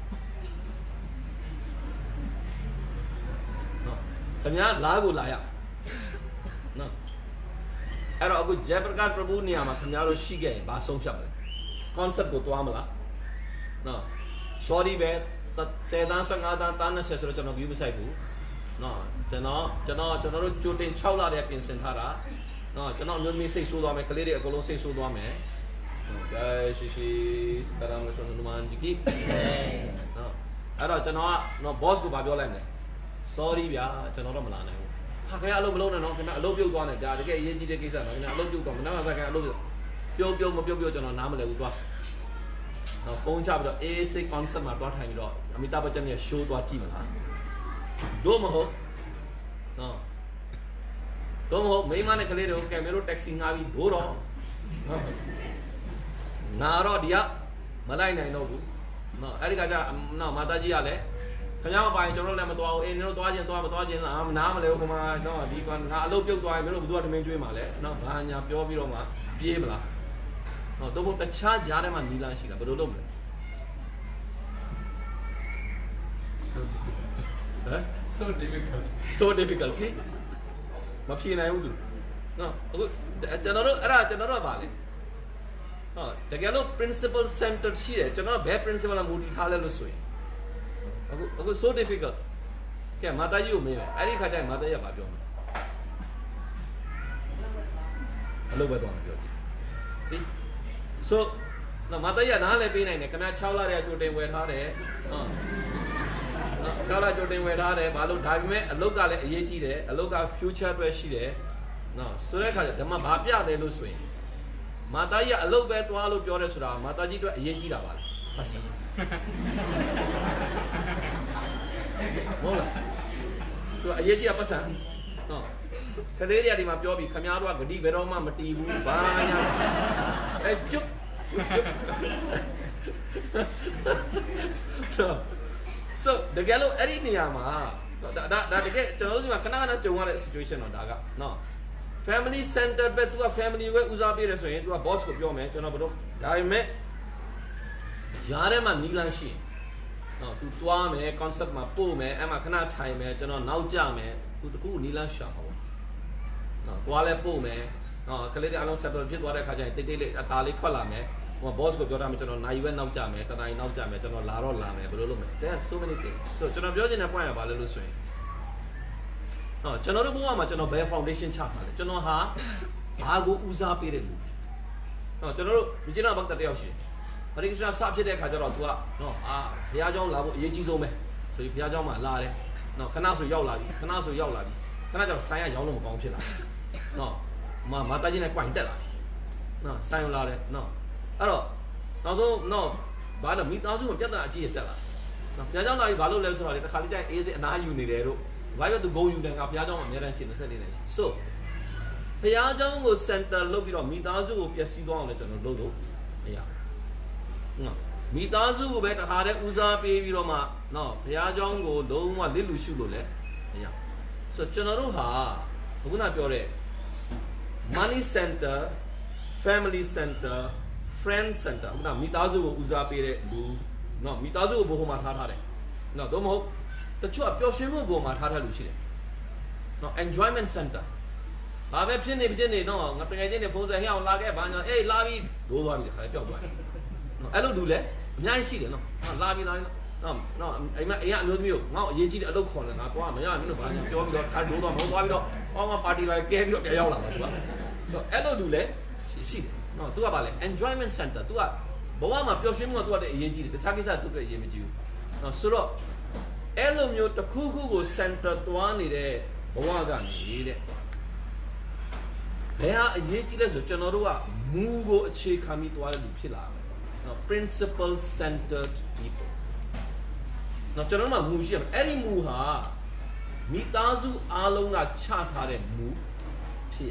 နော်ခမည်းလာကိုလာရနော်အဲ့တော့အခုဂျက်ပကာပရဘူနေရာမှာခမည်းတို့ရှိခဲ့ရင်ဘာဆုံးဖြတ်မလဲ concept ကိုတွားမလားနော် sorry ပဲဆယ်တန်း၁၅တန်းတန်း၂၀ဆိုတော့ကျွန်တော် view မဆိုင်ဘူးနော်ကျွန်တော်ကျွန်တော်ကျွန်တော်တို့ကြိုတင်၆လတည်းပြင်ဆင်ထားတာနော်ကျွန်တော်မျိုးမျိုးစိတ်ဆိုးသွားမယ်ကလေးတွေအကုန်လုံးစိတ်ဆိုးသွားမယ်ကဲရှိရှိတရမ်းလို့ဆိုနမန်ဂျီကီနော်အဲ့တော့ကျွန်တော်ကနော် boss ကိုဗာပြောလိုက်မယ် sorry ဗျာကျွန်တော်တော့မလာနိုင်ဘူးဟာခင်ဗျာအလုပ်မလုပ်နဲ့နော်ခင်ဗျာအလုပ်ပြုတ်သွားတယ်ဒါတကယ်အရေးကြီးတဲ့ကိစ္စနော်ခင်ဗျာအလုပ်ပြုတ်သွားမနာမစားခင်အလုပ်ပြုတ်ပြုတ်မပြုတ်ပြုတ်ကျွန်တော်နားမလည်ဘူးသွားနော်ဖုန်းချပြီးတော့ A C concept မှာတွားထိုင်ပြီးတော့အမီတာဘချန်ရဲ့ show တွားကြည့်မလားတို့မဟုတ်နော်တို့မဟုတ်မိမနဲ့ကလေးတွေကိုကင်မရာ taxi ငှားပြီးဘိုးတော့နော်ငါတော့ဒီကမလိုက်နိုင်တော့ဘူးနော်အဲ့ဒီကကြနော်မာသားကြီးကလည်းခင်ဗျားမပိုင်ကျွန်တော်လည်းမသွားဘူးအေးနင်တို့သွားခြင်းသွားမသွားခြင်းလားမနားမလဲဘူးခမတော့ဒီကငါအလုပ်ပြုတ်သွားရင်မင်းတို့ဘယ်သူကတမင်ကျွေးမှာလဲနော်ဘာညာပြောပြီးတော့မှပြေးမလားနော်တော့ဘုတခြားကြားထဲမှာနီလာရှိတာဘယ်လိုလုပ်မလဲဟမ် so difficult so difficult see မဖြေနိုင်ဘူးသူနော်အခုကျွန်တော်တို့အဲ့ဒါကျွန်တော်တို့ကပါလေဟောတကယ်လို့ principal center ရှိတယ်ကျွန်တော်ဘယ် principal ကမူတည်ထားလဲလို့ဆိုရင်အခုအခု so difficult ကဲမာတာကြီးကိုမေးမယ်အဲ့ဒီခါကျရင်မာတာကြီးကဘာပြောမလဲအလုပ်ပဲတော့မပြောကြည့် see so နော်မာတာကြီးကနားလည်းပေးနိုင်တယ်ခင်ဗျာ၆လတည်းကြိုတင်ဝယ်ထားတယ်နော်နော်၆လကြိုတင်ဝယ်ထားတယ်ဘာလို့ဒါပေမဲ့အလုပ်ကလည်းအရေးကြီးတယ်အလုပ်က future အတွက်ရှိတယ်နော်ဆိုတဲ့အခါကျဓမ္မဘာပြတယ်လို့ဆိုရင်မာတာကြီးကအလုပ်ပဲသွားလို့ပြောတယ်ဆိုတာမာတာကြီးအတွက်အရေးကြီးတာပါလားဟုတ်စီဟုတ်လားသူအရေးကြီးတာပတ်စံနော်ကလေးတွေကဒီမှာပြောပြီးခမားတို့ကဂတိဘယ်တော့မှမတီးဘူးဘာညာအဲကျွတ်so တကယ်လို့အဲ့ဒီနေရာမှာဒါဒါဒါတကယ်ကျွန်တော်တို့ဒီမှာခဏခဏကြုံရတဲ့ situation တော့ဒါကနော် family center ပဲ तू က family ကိုဦးစားပေးတယ်ဆိုရင် तू က boss ကိုပြောမယ်ကျွန်တော်ဘယ်တော့ဒါပေမဲ့ကြားထဲမှာနီးလန်းရှိနော် तू တွားမယ် concept မှာပို့မယ်အဲ့မှာခဏထိုင်မယ်ကျွန်တော်နောက်ကျမယ် तू တကူနီးလန်းရှာအောင်နော်တွားလဲပို့မယ်နော်ကလေးတွေအလုံး settle ဖြစ်သွားတဲ့ခါကျရင်တိတ်တိတ်လေးအသားလေးထွက်လာမယ်ဟို boss ကိုပြောတာမှကျွန်တော်နိုင်ရွက်နောက်ကျမယ်တနိုင်နောက်ကျမယ်ကျွန်တော်လာတော့လာမယ်ဘယ်လိုလုပ်မလဲ there are so many things so ကျွန်တော်ပြောချင်တဲ့ point ကဘာလဲလို့ဆိုရင်ဟောကျွန်တော်တို့ဘဝမှာကျွန်တော်ဘယ် foundation ချပါလဲကျွန်တော်ဟာဘာကိုဦးစားပေးတယ်လို့ဟောကျွန်တော်တို့ဒီကျင်းဘက်တယောက်ရှိတယ်ပရိက္ခဏစဖြစ်တဲ့ခါကျတော့ तू ကနော်အာဘုရားကျောင်းလာဖို့အရေးကြီးဆုံးပဲဆိုပြီးဘုရားကျောင်းမှာလာတယ်နော်ခဏဆိုရောက်လာပြီခဏဆိုရောက်လာပြီခဏကျတော့ဆိုင်ရရောင်းလို့မကောင်းဖြစ်လာနော်မမတာကြီးနဲ့ point တက်လာပြီနော်ဆိုင်လာတယ်နော်အဲ့တော့နောက်ဆုံးနော်ဘာလို့မိသားစုမှာပြဿနာအကြီးကြီးတက်လာနော်ဘုရားကျောင်းလာပြီးဘာလို့လဲဆိုတော့လေတစ်ခါလေးကျရင်အေးစိအနားယူနေတယ်တို့ဘာပဲသူဂုံယူတယ်ငါဘုရားကျောင်းမှာအများတန်းရှင်နှစ်နေတယ် so ဘုရားကျောင်းကို center လုပ်ပြီးတော့မိသားစုကိုပျက်စီးသွားအောင်လည်းကျွန်တော်လုပ်လို့မရဘူးနော်မိသားစုကိုပဲတခါတည်းဦးစားပေးပြီးတော့မှနော်ဘုရားကျောင်းကိုလုံးဝလစ်လူရှုလို့လည်းမရဘူး so ကျွန်တော်တို့ဟာခုနပြောတဲ့ money center family center friend center ခုနမိသားစုကိုဦးစားပေးတဲ့လူနော်မိသားစုကိုဘိုးဘုံမှာထားထားတယ်နော်တော့မဟုတ်တချို့ကပျော်ရွှင်မှုဘိုးမှာထားထားလူရှိတယ်နော် enjoyment center ဘာပဲဖြစ်နေဖြစ်နေတော့ငါတကယ်ချင်းနေဖုန်းဆက်ဟဲ့အောင်လာခဲ့ဘာညာအေးလာပြီးဒိုးသွားပြီတခါလေးပျောက်သွားတယ်နော်အဲ့လိုလူလည်းအများကြီးရှိတယ်နော်လာပြီးလာပြီးနော်နော်အိမ်မအိမ်ကအမျိုးသမီးကိုငါ့အရေးကြီးတဲ့အလုပ်ခေါ်နေငါတော့မရမင်းတို့ဘာညာပြောပြီးတော့ခါဒိုးသွားမဟုတ်သွားပြီးတော့အောင်းကပါတီလိုက်ကဲပြီးတော့ပြန်ရောက်လာမှာသူကနော်အဲ့လိုလူလည်းရှိတယ်နော် तू ကပါလေ enjoyment center तू ကဘဝမှာပျော်ရွှင်မှုက तू ကအရေးကြီးတယ်တခြားကိစ္စ तू ကအရေးမကြီးဘူးနော်ဆိုတော့အဲ့လိုမျိုးတစ်ခုခုကို center သွားနေတဲ့ဘဝကနေတဲ့ဘယ်ဟာအရေးကြီးလဲဆိုကျွန်တော်တို့ကမူကိုအခြေခံပြီးသွားတဲ့လူဖြစ်လာတယ်နော် principle centered people နော်ကျွန်တော်တို့ကမူရှိရမယ်အဲ့ဒီမူဟာမိသားစုအားလုံးကချထားတဲ့မူဖြစ်ရ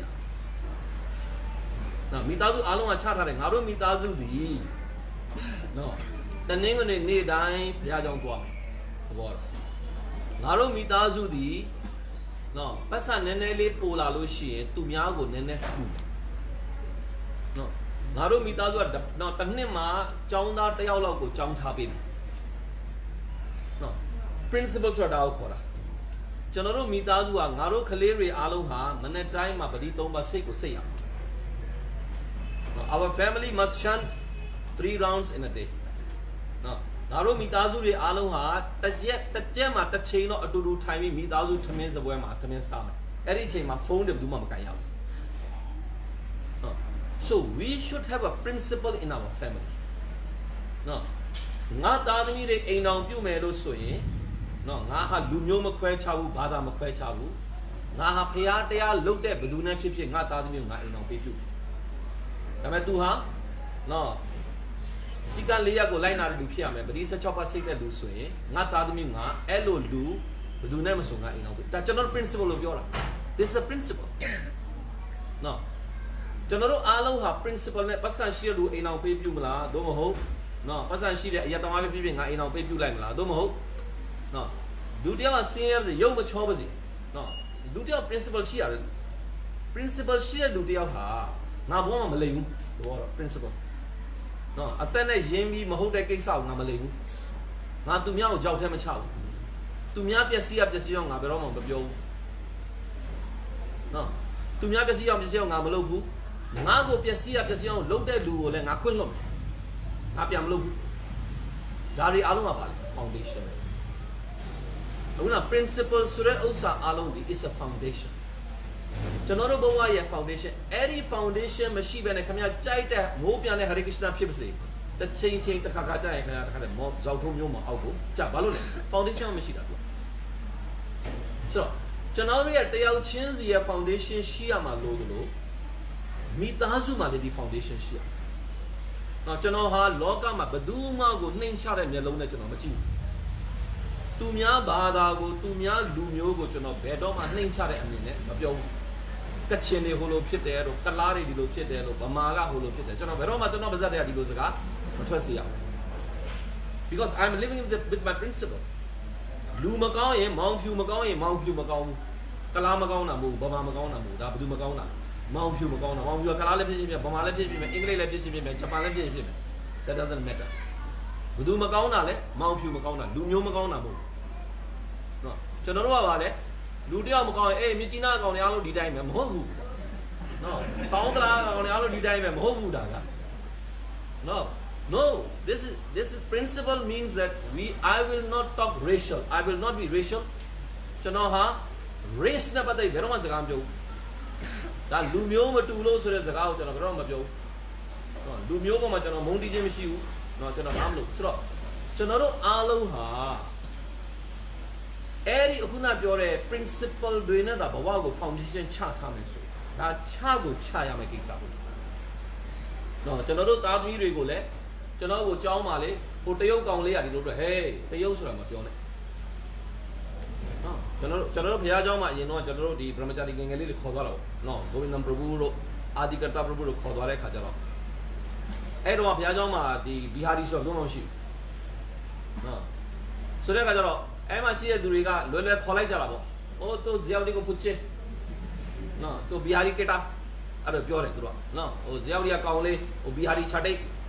နော်မိသားစုအားလုံးကချထားတယ်ငါတို့မိသားစုသည်နော်တနင်္ဂနွေနေ့တိုင်းဘုရားကျောင်းသွားမယ်ဘောတော့ငါတို့မိသားစုသည်နော်ပတ်စံနည်းနည်းလေးပိုလာလို့ရှိရင်သူများကိုနည်းနည်းဖူးတယ်နော်ငါတို့မိသားစုကနော်တစ်နှစ်မှာကျောင်းသားတစ်ယောက်လောက်ကိုကျောင်းထားပေးတယ်နော် principle ဆိုတာကိုခေါ်တာကျွန်တော်တို့မိသားစုကငါတို့ကလေးတွေအားလုံးဟာမနေ့တိုင်းမှာပတိသုံးပါစိတ်ကိုစိတ်ရအောင် our family must chant three rounds in a day နော်ငါတို့မိသားစုတွေအားလုံးဟာတစ်ရက်တစ်ကြက်မှာတစ်ချိန်တော့အတူတူထိုင်ပြီးမိသားစုထမင်းစပွဲမှာထမင်းစားမယ်အဲ့ဒီအချိန်မှာဖုန်းတွေဘယ်သူမှမကန်ရဘူးနော် so we should have a principle in our family နော်ငါသားသမီးတွေအိမ်တော်ပြုမယ်လို့ဆိုရင်နော်ငါဟာလူမျိုးမခွဲခြားဘူးဘာသာမခွဲခြားဘူးငါဟာဖရားတရားလုပ်တဲ့ဘယ်သူနဲ့ဖြစ်ဖြစ်ငါသားသမီးကိုငါအိမ်တော်ပေးပြုဒါပေမဲ့ तू ဟာနော်စီကလေးရက်ကိုလိုက်နာတဲ့လူဖြစ်ရမယ်ပတိ十六ပါးစိတ်တဲ့လူဆိုရင်ငါသားသမီးငါအဲ့လိုလူဘယ်သူနဲ့မဆိုငါအိမ်တော်ပေးဒါကျွန်တော် principle လို့ပြောတာ this is a principle နော်ကျွန်တော်တို့အားလုံးဟာ principle နဲ့ပတ်စံရှိတဲ့လူအိမ်တော်ပေးပြုမလားသို့မဟုတ်နော်ပတ်စံရှိတဲ့အရာတမားပဲပြပြငါအိမ်တော်ပေးပြုလိုက်မလားသို့မဟုတ်နော်လူတယောက်ကဆင်းရဲပါစေရုပ်မချောပါစေနော်လူတယောက် principle ရှိရတယ် principle ရှိတဲ့လူတယောက်ဟာငါဘဝမှာမလိမ်ဘူးဘောတော့ principle နော်အသက်နဲ့ရင်းပြီးမဟုတ်တဲ့ကိစ္စကိုငါမလိမ်ဘူးငါသူများကိုကြောက်ထဲမချဘူးသူများပျက်စီးရပျက်စီးအောင်ငါဘယ်တော့မှမပြောဘူးနော်သူများပျက်စီးအောင်ပျက်စီးအောင်ငါမလုပ်ဘူးငါ့ကိုပျက်စီးရပျက်စီးအောင်လုပ်တဲ့လူကိုလည်းငါခွင့်လွှတ်မယ်ငါပြန်မလုပ်ဘူးဒါတွေအားလုံးကပါလေ foundation အခုနော် principle ဆိုတဲ့ဥစ္စာအားလုံးဒီ is a foundation ကျွန်တော်တို့ဘဝရဲ့ foundation အဲ့ဒီ foundation မရှိဘဲနဲ့ခင်ဗျာကြိုက်တဲ့မိုးပြန်တဲ့ Hare Krishna ဖြစ်ပါစေတစ်ချိန်ချိန်တစ်ခါခါကြရင်ခင်ဗျာတစ်ခါတည်းမောဇောက်ထုံးမျိုးမအောက်ကိုကြာဘာလို့လဲ foundation မရှိတာကွာဆိုတော့ကျွန်တော်တို့ရဲ့တယောက်ချင်းစီရဲ့ foundation ရှိရမှာလို့လို့မိသားစုမှာလည်းဒီ foundation ရှိရနော်ကျွန်တော်ဟာလောကမှာဘယ်သူမှကိုနှိမ်ချတဲ့မျက်လုံးနဲ့ကျွန်တော်မကြည့်ဘူးသူများဘာသာကိုသူများလူမျိုးကိုကျွန်တော်ဘယ်တော့မှနှိမ်ချတဲ့အမြင်နဲ့မပြောဘူးကချင်တွေဟိုလိုဖြစ်တယ်လို့ကလားတွေဒီလိုဖြစ်တယ်လို့ဗမာကဟိုလိုဖြစ်တယ်ကျွန်တော်ဘယ်တော့မှကျွန်တော်ပါဇက်တွေကဒီလိုစကားမထွက်စေရဘူး because I'm living with, the, with my principle လူမကောင်းရင်မောင်ဖြူမကောင်းရင်မောင်ဖြူမကောင်းဘူးကလားမကောင်းတာမဟုတ်ဘူးဗမာမကောင်းတာမဟုတ်ဒါဘယ်သူမကောင်းတာမောင်ဖြူမကောင်းတာမောင်ဖြူကကလားလည်းဖြစ်ဖြစ်ဗမာလည်းဖြစ်ဖြစ်အင်္ဂလိပ်လည်းဖြစ်ဖြစ်ဂျပန်လည်းဖြစ်ဖြစ် that doesn't matter ဘယ်သူမကောင်းတာလဲမောင်ဖြူမကောင်းတာလူမျိုးမကောင်းတာမဟုတ်နော်ကျွန်တော်တို့ကပါလေလူတယောက်မကောင်းရင်အေးမြကြီးနားကောင်တွေအားလုံးဒီတိုင်းပဲမဟုတ်ဘူးနော်ကောင်းသလားကောင်တွေအားလုံးဒီတိုင်းပဲမဟုတ်ဘူးဒါက no no this is this is principle means that we I will not talk racial I will not be racial ကျွန်တော်ဟာ race နဲ့ပတ်သက်ဘယ်တော့မှစကားမပြောဘူးဒါလူမျိုးမတူလို့ဆိုတဲ့စကားကိုကျွန်တော်ဘယ်တော့မှမပြောဘူးနော်လူမျိုးပေါ်မှာကျွန်တော်မုန်းတီးခြင်းမရှိဘူးနော်ကျွန်တော်မလုပ်ဆိုတော့ကျွန်တော်တို့အားလုံးဟာအဲ့ဒီအခုနပြောတဲ့ principle တွေနဲ့ဒါဘဝကို foundation ချထားမယ်ဆိုဒါချကိုချရမယ်ကိစ္စပေါ့နော်ကျွန်တော်တို့သားသမီးတွေကိုလည်းကျွန်တော်ကိုကြောင်းပါလေဟိုတရုတ်ကောင်လေးရတယ်လို့ပြောဟေးတရုတ်ဆိုတာမပြောနဲ့နော်ကျွန်တော်တို့ကျွန်တော်တို့ဘုရားကျောင်းမှာအရင်တော့ကျွန်တော်တို့ဒီ brahmachari ငယ်ငယ်လေးတွေခေါ်သွားတော့နော် Govindam Prabhu တို့ Adikata Prabhu တို့ခေါ်သွားတဲ့ခါကျတော့အဲ့တော့ဘုရားကျောင်းမှာဒီ Bihari ဆိုတော့လုံးဝရှိနော်ဆိုတဲ့ခါကျတော့အဲ့မှာရှိတဲ့သူတွေကလွယ်လွယ်ခေါ်လိုက်ကြတာပေါ့။အိုးတို့ဇယောက်လေးကိုဖုတ်ချေ။နော်တို့ဘီဟာရီကတာအဲ့တော့ပြောတယ်သူတို့ကနော်ဟိုဇယောက်လေးကကောင်းလေးဟိုဘီဟာရီချတိတ်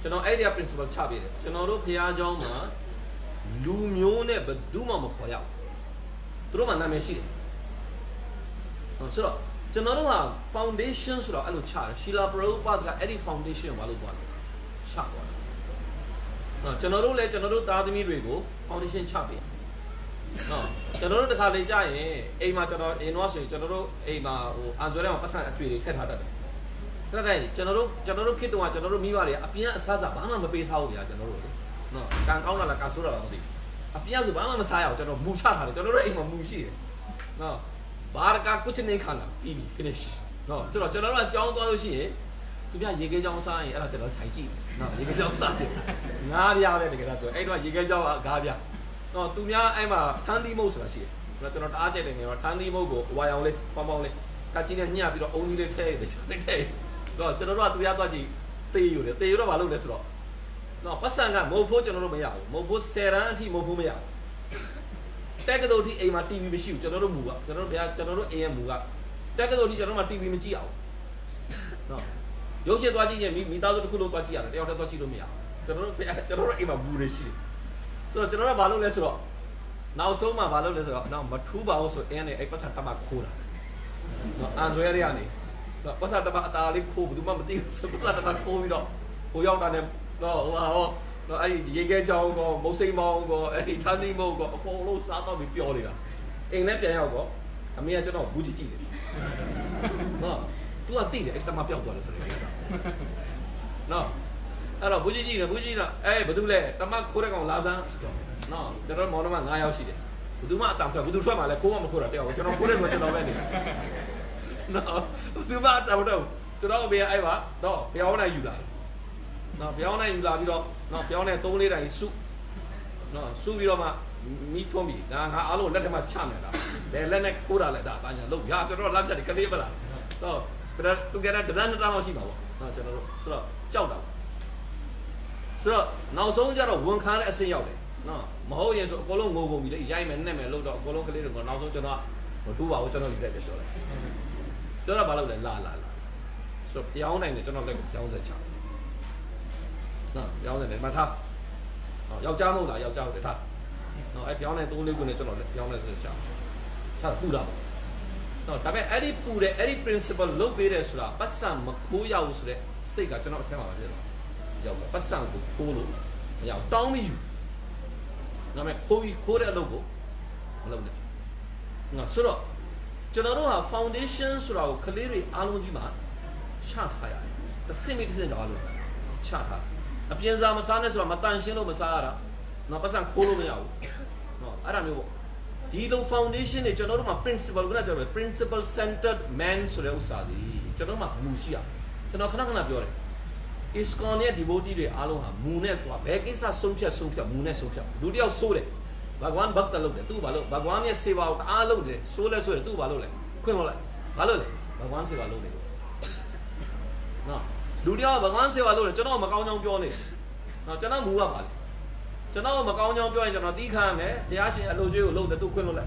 ကျွန်တော်အဲ့ဒီ principle ချပေးတယ်ကျွန်တော်တို့ဖျားเจ้าမှာလူမျိုးနဲ့ဘယ်သူမှမခေါ်ရဘူးသူတို့မှနာမည်ရှိတယ်ဟုတ်ဆိုတော့ကျွန်တော်တို့ဟာ foundation ဆိုတော့အဲ့လိုချတယ်ရှီလာပရိုပတ်ကအဲ့ဒီ foundation ကိုဘာလို့သွားလဲချသွားတယ်နော်ကျွန်တော်တို့လည်းကျွန်တော်တို့သားသမီးတွေကို foundation ချပေးနော်ကျွန်တော်တို့တခါလေကြာရင်အိမ်မှာကျွန်တော်အင်းတော့ဆိုရင်ကျွန်တော်တို့အိမ်မှာဟိုအန်ဇွဲထဲမှာပတ်စံအကျွေတွေထည့်ထားတတ်တယ်အဲ့ဒါကျွန်တော်တို့ကျွန်တော်တို့ခေတ္တကကျွန်တော်တို့မိဘတွေအပြင်အစားစားဘာမှမပေးစားဘူးဗျာကျွန်တော်တို့နော်ကံကောင်းတာလားကံဆိုးတာလားမသိဘူးအပြင်ဆိုဘာမှမစားရအောင်ကျွန်တော်မူချထားတယ်ကျွန်တော်တို့အိမ်မှာမူရှိတယ်နော်ဘာရကကုချနေခါလာပြီးပြီ finish နော်ဆိုတော့ကျွန်တော်တို့ကကြောင်းသွားလို့ရှိရင်သူပြရေခဲကြောင်းစားရင်အဲ့ဒါကျွန်တော်ထိုင်ကြည့်နော်ရေခဲကြောင်းစားတယ်ငါးပြားပဲတကယ်တော့အဲ့တော့ရေခဲကြောင်းကငါးပြားနော်သူများအဲ့မှာထန်းသီးမုတ်ဆိုတာရှိတယ်ကျွန်တော်တအားကြိုက်တယ်ငယ်တော့ထန်းသီးမုတ်ကိုဝါရောင်လေးပေါင်းပေါင်းလေးကကြီးနဲ့ညှပ်ပြီးတော့အုံးကြီးလေးထည့်ရတယ်ထည့်တော့ကျွန်တော်တို့ကသူများသွားကြည့်တေးယူတယ်တေးယူတော့မလုပ်လဲဆိုတော့နော်ပတ်စံကမုတ်ဖိုးကျွန်တော်တို့မရဘူးမုတ်ဖိုးဆယ်ရန်အထိမုတ်ဖိုးမရဘူးတက်ကတော်ဒီအိမ်မှာ တီဗီ မရှိဘူးကျွန်တော်တို့မူကကျွန်တော်တို့ဗျာကျွန်တော်တို့အိမ်ရဲ့မူကတက်ကတော်ဒီကျွန်တော်တို့မှာ တီဗီ မကြည့်အောင်နော်ရုပ်ရှင်သွားကြည့်ရင်မိသားစုတစ်ခုလုံးသွားကြည့်ရတယ်တယောက်တည်းသွားကြည့်လို့မရဘူးကျွန်တော်တို့ကျွန်တော်တို့အိမ်မှာမူတွေရှိတယ်ဆိုတော့ကျွန်တော်တို့ဘာလုပ်လဲဆိုတော့နောက်ဆုံးမှဘာလုပ်လဲဆိုတော့နောက်မထူးပါဘူးဆိုအင်းနဲ့အဲ့ပတ်စံတမခိုးတာနော်အန်ဇွဲရရနေတော့ပတ်စံတမအသားလေးခိုးဘူးသူမှမသိဘူးပတ်စံတမခိုးပြီးတော့ဟိုရောက်တာနဲ့တော့ဟိုဟာဟောနော်အဲ့ဒီရေခဲချောင်းကောမုတ်စိမ်ပေါင်းကောအဲ့ဒီထန်းသီးမုတ်ကောအကုန်လုံးစားတော့ပြီးပျော်နေတာအိမ်လည်းပြန်ရောက်ကောအမေကကျွန်တော်ဘူးကြည့်ကြည့်တယ်နော် तू ကတိတယ်အဲ့တမပြောက်သွားတယ်ဆိုတဲ့ကိစ္စနော်အဲ့တော့ဘူးကြည့်ကြည့်တယ်ဘူးကြည့်တော့အေးဘာလို့လဲတမခိုးတဲ့ကောင်လာစမ်းနော်ကျွန်တော်မောင်နှမ၅ယောက်ရှိတယ်ဘယ်သူမှအတန်ထွက်ဘယ်သူထွက်မှလဲခိုးမှမခိုးတာတယောက်ကျွန်တော်ခိုးတဲ့လူကျွန်တော်ပဲနေနော်ဘယ်သူမှအတန်မတော့ကျွန်တော်ဘေးအဲ့ပါတော့ပြောင်းနိုင်ယူလာနော်ပြောင်းနိုင်ယူလာပြီးတော့နော်ပြောင်းနေသုံးလေးတိုင်စုနော်စုပြီးတော့မှမီးထွန်းပြီးဒါငါအားလုံးလက်ထက်မှာချမယ်လားဘယ်လက်နဲ့ခိုးတာလဲဒါဘာညာလို့ရကျွန်တော်လက်ဖြတ်ကလေးပလားတော့သူကလည်းတရန်တရန်လောက်ရှိမှာပေါ့နော်ကျွန်တော်တို့ဆိုတော့ကြောက်တာဆိုတော့နောက်ဆုံးကျတော့ဝန်ခံတဲ့အဆင့်ရောက်တယ်နော်မဟုတ်ရင်ဆိုအကုန်လုံးငိုကုန်ပြီလေရိုက်မယ်နဲ့မယ်လို့တော့အကုန်လုံးကလေးတွေကနောက်ဆုံးကျွန်တော်မထူးပါဘူးကျွန်တော်ဒီလက်ပြပြောလိုက်ပြောတော့ဘာလို့လဲလာလာလာဆိုတော့ပြောင်းနိုင်တယ်ကျွန်တော်လက်ကိုပြောင်းဆက်ချနော်ပြောင်းတယ်မထားဟောယောက်ျားမဟုတ်လားယောက်ျားဟုတ်တယ်ထားနော်အဲပြောင်းနေသုံးလေးခုနဲ့ကျွန်တော်ပြောင်းနေဆက်ချထားပူတာနော်ဒါပေမဲ့အဲ့ဒီပူတဲ့အဲ့ဒီ principle လုပ်ပေးတယ်ဆိုတာပတ်စံမခိုးရဘူးဆိုတဲ့စိတ်ကကျွန်တော်အထက်မှာဖြစ်သွားရောက်ပါပတ်စံကိုခိုးလို့မရတောင်းမယူဒါပေမဲ့ခိုးပြီးခိုးတဲ့အလုပ်ကိုမလုပ်နဲ့နော်ဆိုတော့ကျွန်တော်တို့ဟာ foundation ဆိုတာကိုကလေးတွေအားလုံးကြီးမှာချထားရတယ်အစင်မိတစ်စင်တော့အားလုံးချထားအပြင်စားမစားနဲ့ဆိုတော့မတန်ရှင်းလို့မစားရတာနော်ပတ်စံခိုးလို့မရဘူးနော်အဲ့ဒါမျိုးပေါ့ဒီလို foundation တွေကျွန်တော်တို့မှာ principle ကလည်းပြောတယ် principle centered man ဆိုတဲ့ဥစ္စာတွေကျွန်တော်တို့မှာမူရှိရကျွန်တော်ခဏခဏပြောတယ် ISKCON ရဲ့ devotee တွေအားလုံးဟာမူနဲ့သွားဘယ်ကိစ္စဆုံးဖြတ်ဆုံးဖြတ်မူနဲ့ဆုံးဖြတ်လူတယောက်ဆိုးတယ်ဘဂဝါန်ဘတ်တလုပ်တယ်သူ့ဘာလို့ဘဂဝါန်ရဲ့စေဝါကိုအားလုပ်တယ်ဆိုးလဲဆိုးတယ်သူ့ဘာလို့လဲခွင့်လို့လိုက်ဘာလို့လဲဘဂဝါန်စေဝါလုပ်တယ်နော်လူတယောက်ဘဂဝါန်စေဝါလုပ်တယ်ကျွန်တော်မကောင်းကြောင်ပြောနေတယ်နော်ကျွန်တော်မူကပါလေကျွန်တော်မကောင်းကြောင်ပြောရင်ကျွန်တော်တီးခါရမယ်တရားရှင်အလိုကျွေးကိုလုပ်တယ်သူခွင့်လို့လိုက်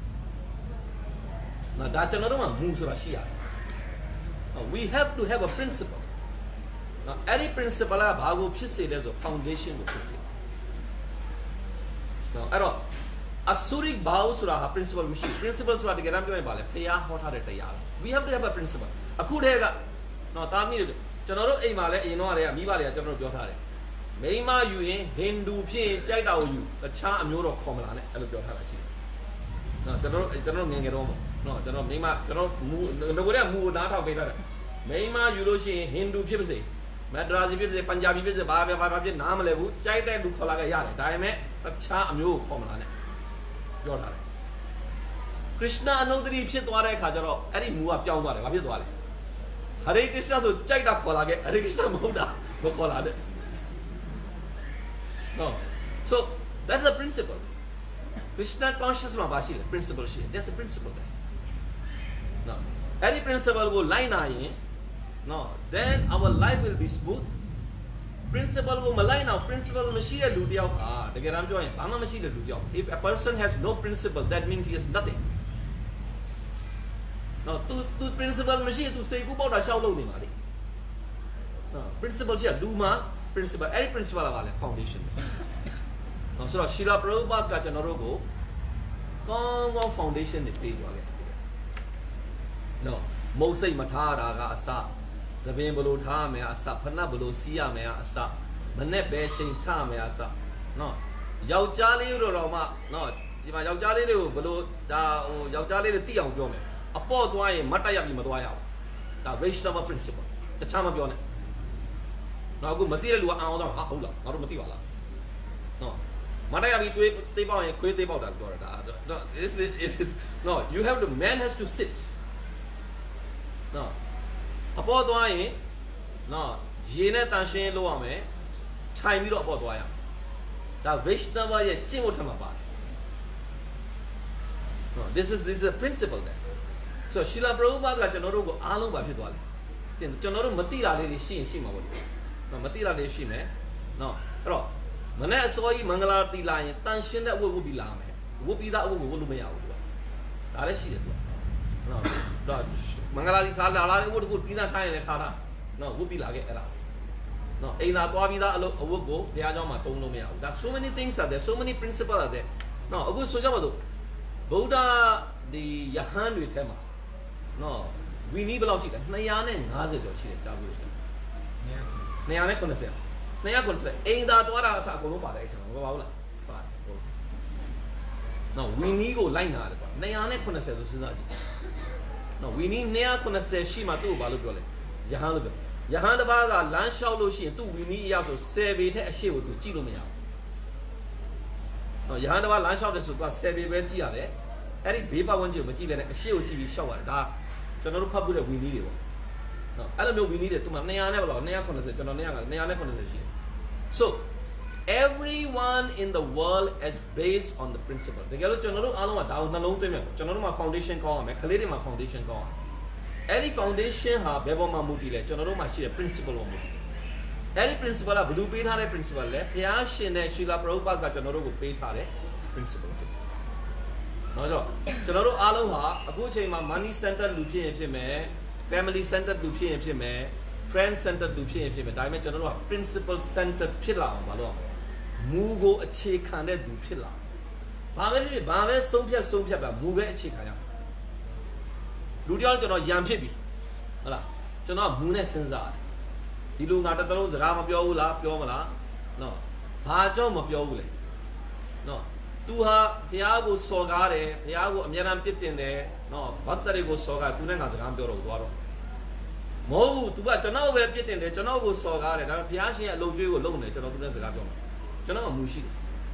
နော်ဒါကျွန်တော်တို့မှာမူဆိုတာရှိရတယ် we have to have a principle နော်အဲ့ဒီ principle ကဘာကိုဖြစ်စေလဲဆို foundation ကိုဖြစ်စေနော်အဲ့တော့ asuric bow ဆိုတာဟာ principle မရှိ principle ဆိုတာတကယ်တမ်းပြောရင်ပါလေဖျားဟောထားတဲ့တရား we have to have a principle အခုတည်းကနော်တာမီးတွေကျွန်တော်တို့အိမ်မှာလည်းအရင်တော့တွေကမိဘတွေကကျွန်တော်တို့ပြောထားတယ်မိန်းမယူရင်ဟိန္ဒူဖြစ်ရင်ကြိုက်တာကိုယူတခြားအမျိုးတော့ခေါ်မလာနဲ့အဲ့လိုပြောထားတာရှိတယ်နော်ကျွန်တော်တို့ကျွန်တော်ငယ်ငယ်တော့နော်ကျွန်တော်မိန်းမကျွန်တော်မူငကိုတဲ့မူကိုနားထောင်ပေးထားတယ်မိန်းမယူလို့ရှိရင်ဟိန္ဒူဖြစ်ပါစေမဒရာစီဖြစ်ပါစေပန်ဂျာဘီဖြစ်ပါစေဘာပဲဘာဖြစ်နားမလဲဘူးကြိုက်တဲ့လူခေါ်လာခဲ့ရတယ်ဒါပေမဲ့တခြားအမျိုးကိုခေါ်မလာနဲ့ပြောထားတယ်ခရစ်ယာန်အနုဒတိဖြစ်သွားတဲ့အခါကျတော့အဲ့ဒီမူကပြောင်းသွားတယ်ဘာဖြစ်သွားလဲဟရေခရစ်ယာန်ဆိုကြိုက်တာခေါ်လာခဲ့ဟရေခရစ်ယာန်မဟုတ်တာမခေါ်လာတဲ့No, so that's a principle. Krishna consciousness ma bashi le principle shi. That's a principle there. No, any principle will line ayin. No, then our life will be smooth. Principle will malign now. Principle mashi le lu diyaw. Ah, tege ram join. Bama mashi le lu diyaw. If a person has no principle, that means he has nothing. No, tu tu principle mashi tu say ku bao da xiao lo ni ma li. No, principle shi lu ma principle အဲ့ဒီ principle လာပါလေ foundation နော်ဆိုတော့ Srila Prabhupada ကကျွန်တော်တို့ကိုကောင်းကောင်း foundation တွေပေးသွားခဲ့တယ်နော်မုတ်စိတ်မထားတာကအစသပင်ဘလို့ထားရမယ်အစဖနက်ဘလို့စီးရမယ်အစမနဲ့ပဲချိန်ချမယ်အစနော်ယောက်ျားလေးတို့တော့မှနော်ဒီမှာယောက်ျားလေးတွေကိုဘလို့ဒါဟိုယောက်ျားလေးတွေသိအောင်ပြောမယ်အပေါ့သွားရင်မတ်တက်ရပြီးမသွားရအောင်ဒါ Vaishnava principle တခြားမပြောနဲ့နော်အခုမသိတဲ့လူကအောင်တော့ဟာဟုတ်လားငါတို့မသိပါလားနော်မတ်တက်ရပြီးတွေးသိပေါက်ရင်ခွေးသိပေါက်တာပြောတာဒါ this is it is no you have to man has to sit နော်အပေါ်သွားရင်နော်ရေနဲ့တန်ရှင်းလို့ရမယ်ထိုင်ပြီးတော့အပေါ်သွားရဒါ Vaishnava ရဲ့ကျင့်ဝတ်ထမှာပါတယ်နော် this is this is a principle there so Srila Prabhupada ကကျွန်တော်တို့ကိုအားလုံးပါဖြစ်သွားတယ်တင်ကျွန်တော်တို့မသိတာလေးတွေရှိရင်ရှိမှာပေါ့နော်မသိတာလေးရှိမယ်နော်အဲ့တော့မနေ့အစောကြီးမင်္ဂလာတီလာရင်တန်ရှင်းတဲ့အဝတ်ဝတ်ပြီးလာမယ်ဝတ်ပြီးသားအဝတ်ကိုဝတ်လို့မရဘူးကွာဒါလည်းရှိတယ်ကွာနော်တော့မင်္ဂလာတီထားလာလာအဝတ်ကိုပြီးသားထားရင်လည်းထားတာနော်ဝတ်ပြီးလာခဲ့အဲ့ဒါနော်အိမ်သာသွားပြီးသားအလုပ်အဝတ်ကိုတရားကြောင်းမှာတုံးလို့မရဘူးဒါ so many things are there so many principles are there နော်အခုဆိုကြပါစို့ဗုဒ္ဓဒီယဟန်တွေထဲမှာနော်ဝီနီးဘယ်လောက်ရှိလဲtwo hundred fiftyကျော်ရှိတယ်ကြားဘူးလို့two hundred eighty two hundred eightyအိမ်သာသွားတာအစအကုန်လုံးပါတယ်အဲ့ဒါမပါဘူးလားပါတယ်ဟုတ်နော်ဝီနီးကိုလိုက်နာတယ်ကွာtwo hundred eightyဆိုစဉ်းစားကြည့်နော်ဝီနီးtwo hundred eightyရှိမှသူ့ကိုဘာလို့ပြောလဲယဟန်လို့ပြောယဟန်တစ်ပါးကလမ်းလျှောက်လို့ရှိရင်သူ့ဝီနီးအရာဆိုtenပေထက်အရှိကိုသူကြည့်လို့မရဘူးနော်ယဟန်တစ်ပါးလမ်းလျှောက်တယ်ဆိုသူကtenပေပဲကြည့်ရတယ်အဲ့ဒီဘေးပတ်ဝန်းကျင်မကြည့်ပဲနဲ့အရှိကိုကြည့်ပြီးလျှောက်ရတယ်ဒါကျွန်တော်တို့ဖတ်ဖို့တဲ့ဝီနီးတွေပေါ့နော်အဲ့လိုမျိုးဝီနီးတွေသူမှtwo hundredနဲ့ဘယ်လောက်two hundred eightyကျွန်တော်two hundred two hundred eightyရှိတယ် so everyone in the world is based on the principle တကယ်လို့ကျွန်တော်တို့အားလုံးကဒါကိုနှလုံးသွင်းမယ်ကျွန်တော်တို့မှာ foundation ကောင်းရမယ်ခလေးတွေမှာ foundation ကောင်းရမယ်အဲ့ဒီ foundation ဟာဘယ်ပေါ်မှာမူတည်လဲကျွန်တော်တို့မှာရှိတဲ့ principle ပေါ်မူတည်အဲ့ဒီ principle ကဘယ်သူပေးထားတဲ့ principle လဲဘုရားရှင်နဲ့ Srila Prabhupada ကကျွန်တော်တို့ကိုပေးထားတဲ့ principle နော်ဆိုတော့ကျွန်တော်တို့အားလုံးဟာအခုအချိန်မှာ money centered လူဖြစ်ရင်ဖြစ်မယ် family centered လူဖြစ်ရင်ဖြစ်မယ် friend centered လူဖြစ်ရင်ဖြစ်မယ်ဒါပေမဲ့ကျွန်တော်တို့က principle centered ဖြစ်လာအောင်မလုပ်မူကိုအခြေခံတဲ့သူဖြစ်လာဘာပဲဖြစ်ဘာပဲဆုံးဖြတ်ဆုံးဖြတ်ပါမူပဲအခြေခံရလူတယောက်ကျွန်တော်ရံဖြစ်ပြီဟုတ်လားကျွန်တော်မူနဲ့စဉ်းစားတယ်ဒီလူငါတစ်သလုံးစကားမပြောဘူးလားပြောမလားနော်ဘာကြောင့်မပြောဘူးလဲနော်သူဟာဘုရားကိုစော်ကားတယ်ဘုရားကိုအမြဲတမ်းပြစ်တင်တယ်နော်ဘတ်တရီကိုစော်ကားသူနဲ့ငါစကားမပြောတော့ဘူးသွားတော့မဟုတ်ဘူး तू ကကျွန်တော်ပဲပြစ်တင်တယ်ကျွန်တော်ကိုစော်ကားတယ်ဒါပေမဲ့ဘုရားရှင်ရဲ့အလုပ်ကျွေးကိုလုပ်နေကျွန်တော်သူနဲ့စကားပြောမှာကျွန်တော်ကမူရှိတယ်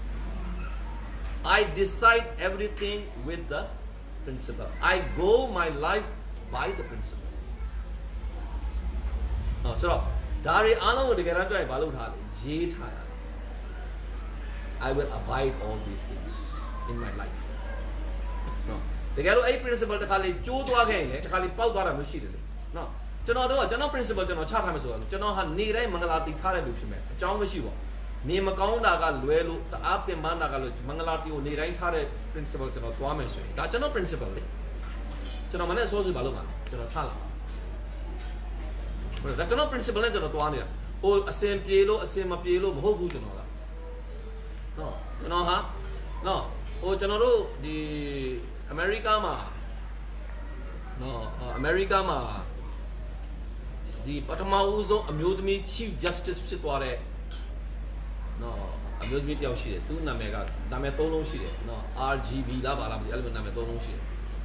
I decide everything with the principle I go my life by the principle နော်ဆိုတော့ဒါတွေအားလုံးကိုတကယ်တမ်းပြောရင်ဘာလုပ်ထားလဲရေးထားရI will abide all these things in my life. No. တကယ်လို့အဲ့ principle တစ်ခါလေးကျိုးသွားခဲ့ရင်လေတစ်ခါလေးပေါက်သွားတာမျိုးရှိတယ်လေ။နော်ကျွန်တော်တို့ကကျွန်တော် principle ကျွန်တော်ချထားမယ်ဆိုတော့ကျွန်တော်ဟာနေတိုင်းမင်္ဂလာတီထားတဲ့လူဖြစ်မယ်အကြောင်းမရှိပါဘူး။နေမကောင်းတာကလွဲလို့တအားပင်ပန်းတာကလို့မင်္ဂလာတီကိုနေတိုင်းထားတဲ့ principle ကျွန်တော်သွားမယ်ဆိုရင်ဒါကျွန်တော် principle လေ။ကျွန်တော်မနဲ့ဆိုးစုဘာလို့မှာလဲကျွန်တော်ထားလာ။ဟုတ်တယ်ဒါကျွန်တော် principle နဲ့ကျွန်တော်သွားနေတာ။ဟိုအစင်ပြေလို့အစင်မပြေလို့မဟုတ်ဘူးကျွန်တော်ကနော်ကျွန်တော်ဟာနော်ဟိုကျွန်တော်တို့ဒီအမေရိကမှာနော်အမေရိကမှာဒီပထမဦးဆုံးအမျိုးသမီး chief justice ဖြစ်သွားတဲ့နော်အမျိုးသမီးတယောက်ရှိတယ်သူ့နာမည်ကနာမည်သုံးလုံးရှိတယ်နော် R G B လားပါလားမသိအဲ့လိုနာမည်သုံးလုံးရှိတယ်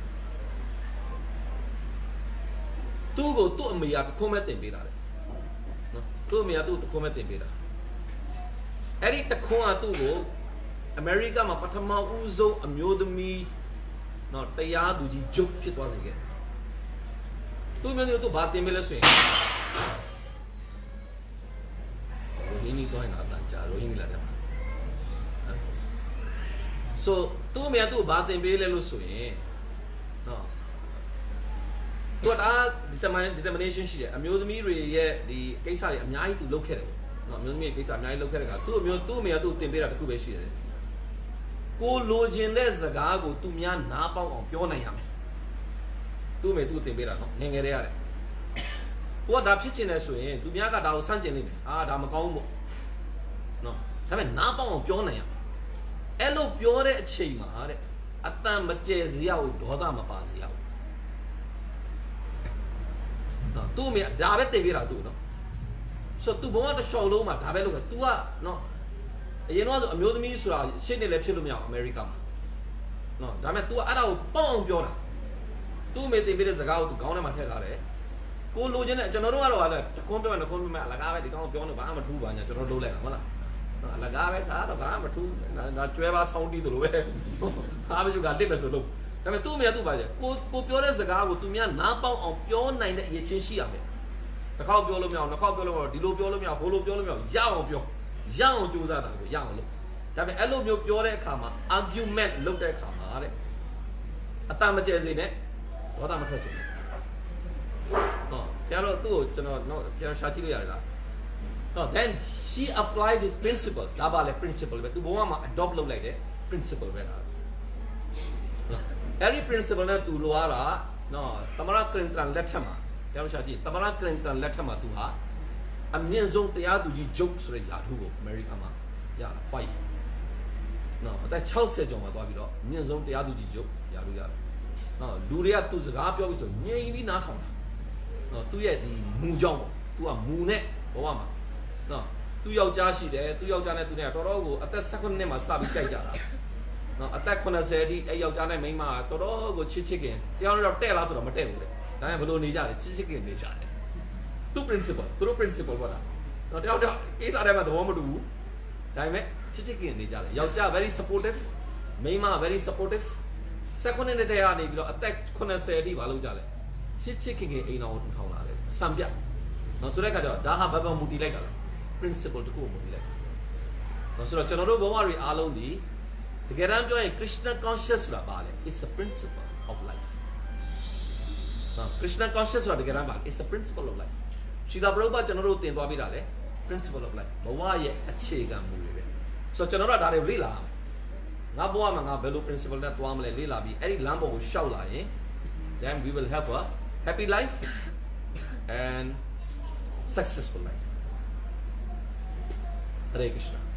သူ့ကိုသူ့အမေကတခွန်းမဲ့တင်ပေးတာလေနော်သူ့အမေကသူ့တခွန်းမဲ့တင်ပေးတာအဲ့ဒီတခွန်းကသူ့ကိုအမေရိကမှာပထမဦးဆုံးအမျိုးသမီးနော်တရားသူကြီးဂျုတ်ဖြစ်သွားစေခဲ့သူ့မျိုးမျိုးသူဘာတင်ပေးလဲဆိုရင်ရိုဟင်းနီတော့ငါတန်ကြရိုဟင်းနီလာတယ် so သူ့မျိုးသူဘာတင်ပေးလဲလို့ဆိုရင်နော်သူကဒါ determination ရှိတယ်အမျိုးသမီးတွေရဲ့ဒီကိစ္စတွေအများကြီးသူလုပ်ခဲ့တယ်နော်အမျိုးသမီးကိစ္စအများကြီးလုပ်ခဲ့တဲ့ကသူ့အမျိုးသူ့အမေကသူ့တင်ပေးတာတခုပဲရှိတယ်ကိုလိုချင်တဲ့စကားကိုသူများနားပေါက်အောင်ပြောနိုင်ရမယ်သူ့အမေသူ့တင်ပေးတာနော်ငယ်ငယ်တည်းရတယ်ကိုကဒါဖြစ်ချင်တယ်ဆိုရင်သူများကဒါကိုစန့်ကျင်နေတယ်အာဒါမကောင်းဘူးပေါ့ဒါပေမဲ့နားပေါအောင်ပြောနိုင်ရအဲ့လိုပြောတဲ့အချိန်မှာတဲ့အတန်မကျဲစရာကိုဒေါသမပါစရာနော်သူ့အမေဒါပဲတင်ပြတာသူ့နော်ဆိုသူ့ဘဝတစ်လျှောက်လုံးမှာဒါပဲလုပ်တယ် तू ကနော်အရင်တော့ဆိုအမျိုးသမီးဆိုတာရှစ်နှစ်လည်းဖြစ်လို့မရအောင်အမေရိကမှာနော်ဒါပေမဲ့ तू ကအဲ့ဒါကိုပေါအောင်ပြောတာသူ့အမေတင်ပြတဲ့စကားကို तू ခေါင်းထဲမှာထည့်ထားတယ်ကိုလိုချင်တဲ့ကျွန်တော်တို့ကတော့လည်းတကွန်းပြောမယ်တကွန်းပြောမယ်အလကားပဲဒီကောင်ပြောနေဘာမှမထူးပါညာကျွန်တော်လုပ်လိုက်တာဟုတ်လားနော်အလကားပဲဒါတော့ဘာမှမထူးဒါကျွဲပါဆောင်းတီးသလိုပဲဘာမှမယူကတစ်ပဲဆိုလို့ဒါပေမဲ့သူ့အမေကသူ့ပါကြကိုကိုပြောတဲ့စကားကို तू များနားပေါအောင်ပြောနိုင်တဲ့အရေးချင်းရှိရမယ်တစ်ခေါက်ပြောလို့မရအောင်နှစ်ခေါက်ပြောလို့မရအောင်ဒီလိုပြောလို့မရအောင်ဟိုလိုပြောလို့မရအောင်ရအောင်ပြောရအောင်ကြိုးစားတာကိုရအောင်လုပ်ဒါပေမဲ့အဲ့လိုမျိုးပြောတဲ့အခါမှာ argument လုပ်တဲ့အခါမှာတဲ့အတမကျဲစေနဲ့ဒေါသမထွက်စေနဲ့ဟောကျတော့သူ့ကိုကျွန်တော်တော့ကျန်ရှာကြည့်လို့ရတယ်လားဟော then she applied this principle ဒါပါလေ principle ပဲသူဘဝမှာ adopt လုပ်လိုက်တဲ့ principle ပဲလားအဲ့ဒီ principle နဲ့သူလိုရတာနော်သမရကလင်တန်လက်ထက်မှာကျန်ရှာကြည့်သမရကလင်တန်လက်ထက်မှာသူဟာအမြင့်ဆုံးတရားသူကြီး joke ဆိုတဲ့ယာထုကိုအမေရိကန်မှာရတာ white နော်အသက်၆၀ကျော်မှာသွားပြီးတော့အမြင့်ဆုံးတရားသူကြီး joke ယာထုရတယ်နော်လူတွေကသူစကားပြောပြီးဆိုငြိမ်ပြီးနားထောင်တာနော်သူ့ရဲ့ဒီမူကြောင့်ပေါ့သူကမူနဲ့ဘဝမှာနော်သူ့ယောက်ျားရှိတယ်သူ့ယောက်ျားနဲ့သူနဲ့တော်တော်ကိုအသက်၁၉နှစ်မှာစပြီးကြိုက်ကြတာနော်အသက်၇၀အထိအဲ့ယောက်ျားနဲ့မိန်းမတော်တော်ကိုချစ်ချစ်ခင်တရားတော့တဲ့လားဆိုတော့မတဲ့ဘူးလေဒါပေမဲ့ဘယ်လိုနေကြလဲချစ်ချစ်ခင်နေကြတယ်သူ့ principle သူတို့ principle ပေါ့လားတော့တယောက်တယောက်ကိစ္စတွေမှာသဘောမတူဘူးဒါပေမဲ့ချစ်ချစ်ခင်နေကြတယ်ယောက်ျား very supportive မိန်းမ very supportive စက္ကွန်းနဲ့တည်းကနေပြီးတော့အသက်၇၀အထိမလုပ်ကြလဲချစ်ချစ်ခင်ခင်အိမ်တော်ကိုထောင်လာတယ်စံပြနော်ဆိုတဲ့အခါကျတော့ဒါဟာဘာမှမူတည်လိုက်တာလား principle တခုမူတည်လိုက်နော်ဆိုတော့ကျွန်တော်တို့ဘဝတွေအားလုံးဒီတကယ်တမ်းပြောရင် Krishna conscious ဆိုတာပါလေ it's a principle of life နော် Krishna conscious ဆိုတာတကယ်တမ်းပါ it's a principle of life ရှိတာဘရုပ်ပါကျွန်တော်တို့သင်သွားပြီးတာလေ principle of life ဘဝရဲ့အခြေခံမူတွေပဲဆိုတော့ကျွန်တော်တို့ကဒါတွေလေ့လာငါဘဝမှာငါဘယ်လို principle နဲ့တွားမလဲလေ့လာပြီးအဲ့ဒီလမ်းပေါ်ကိုရှောက်လာရင် then we will have a happy life and successful life. Hare Krishna.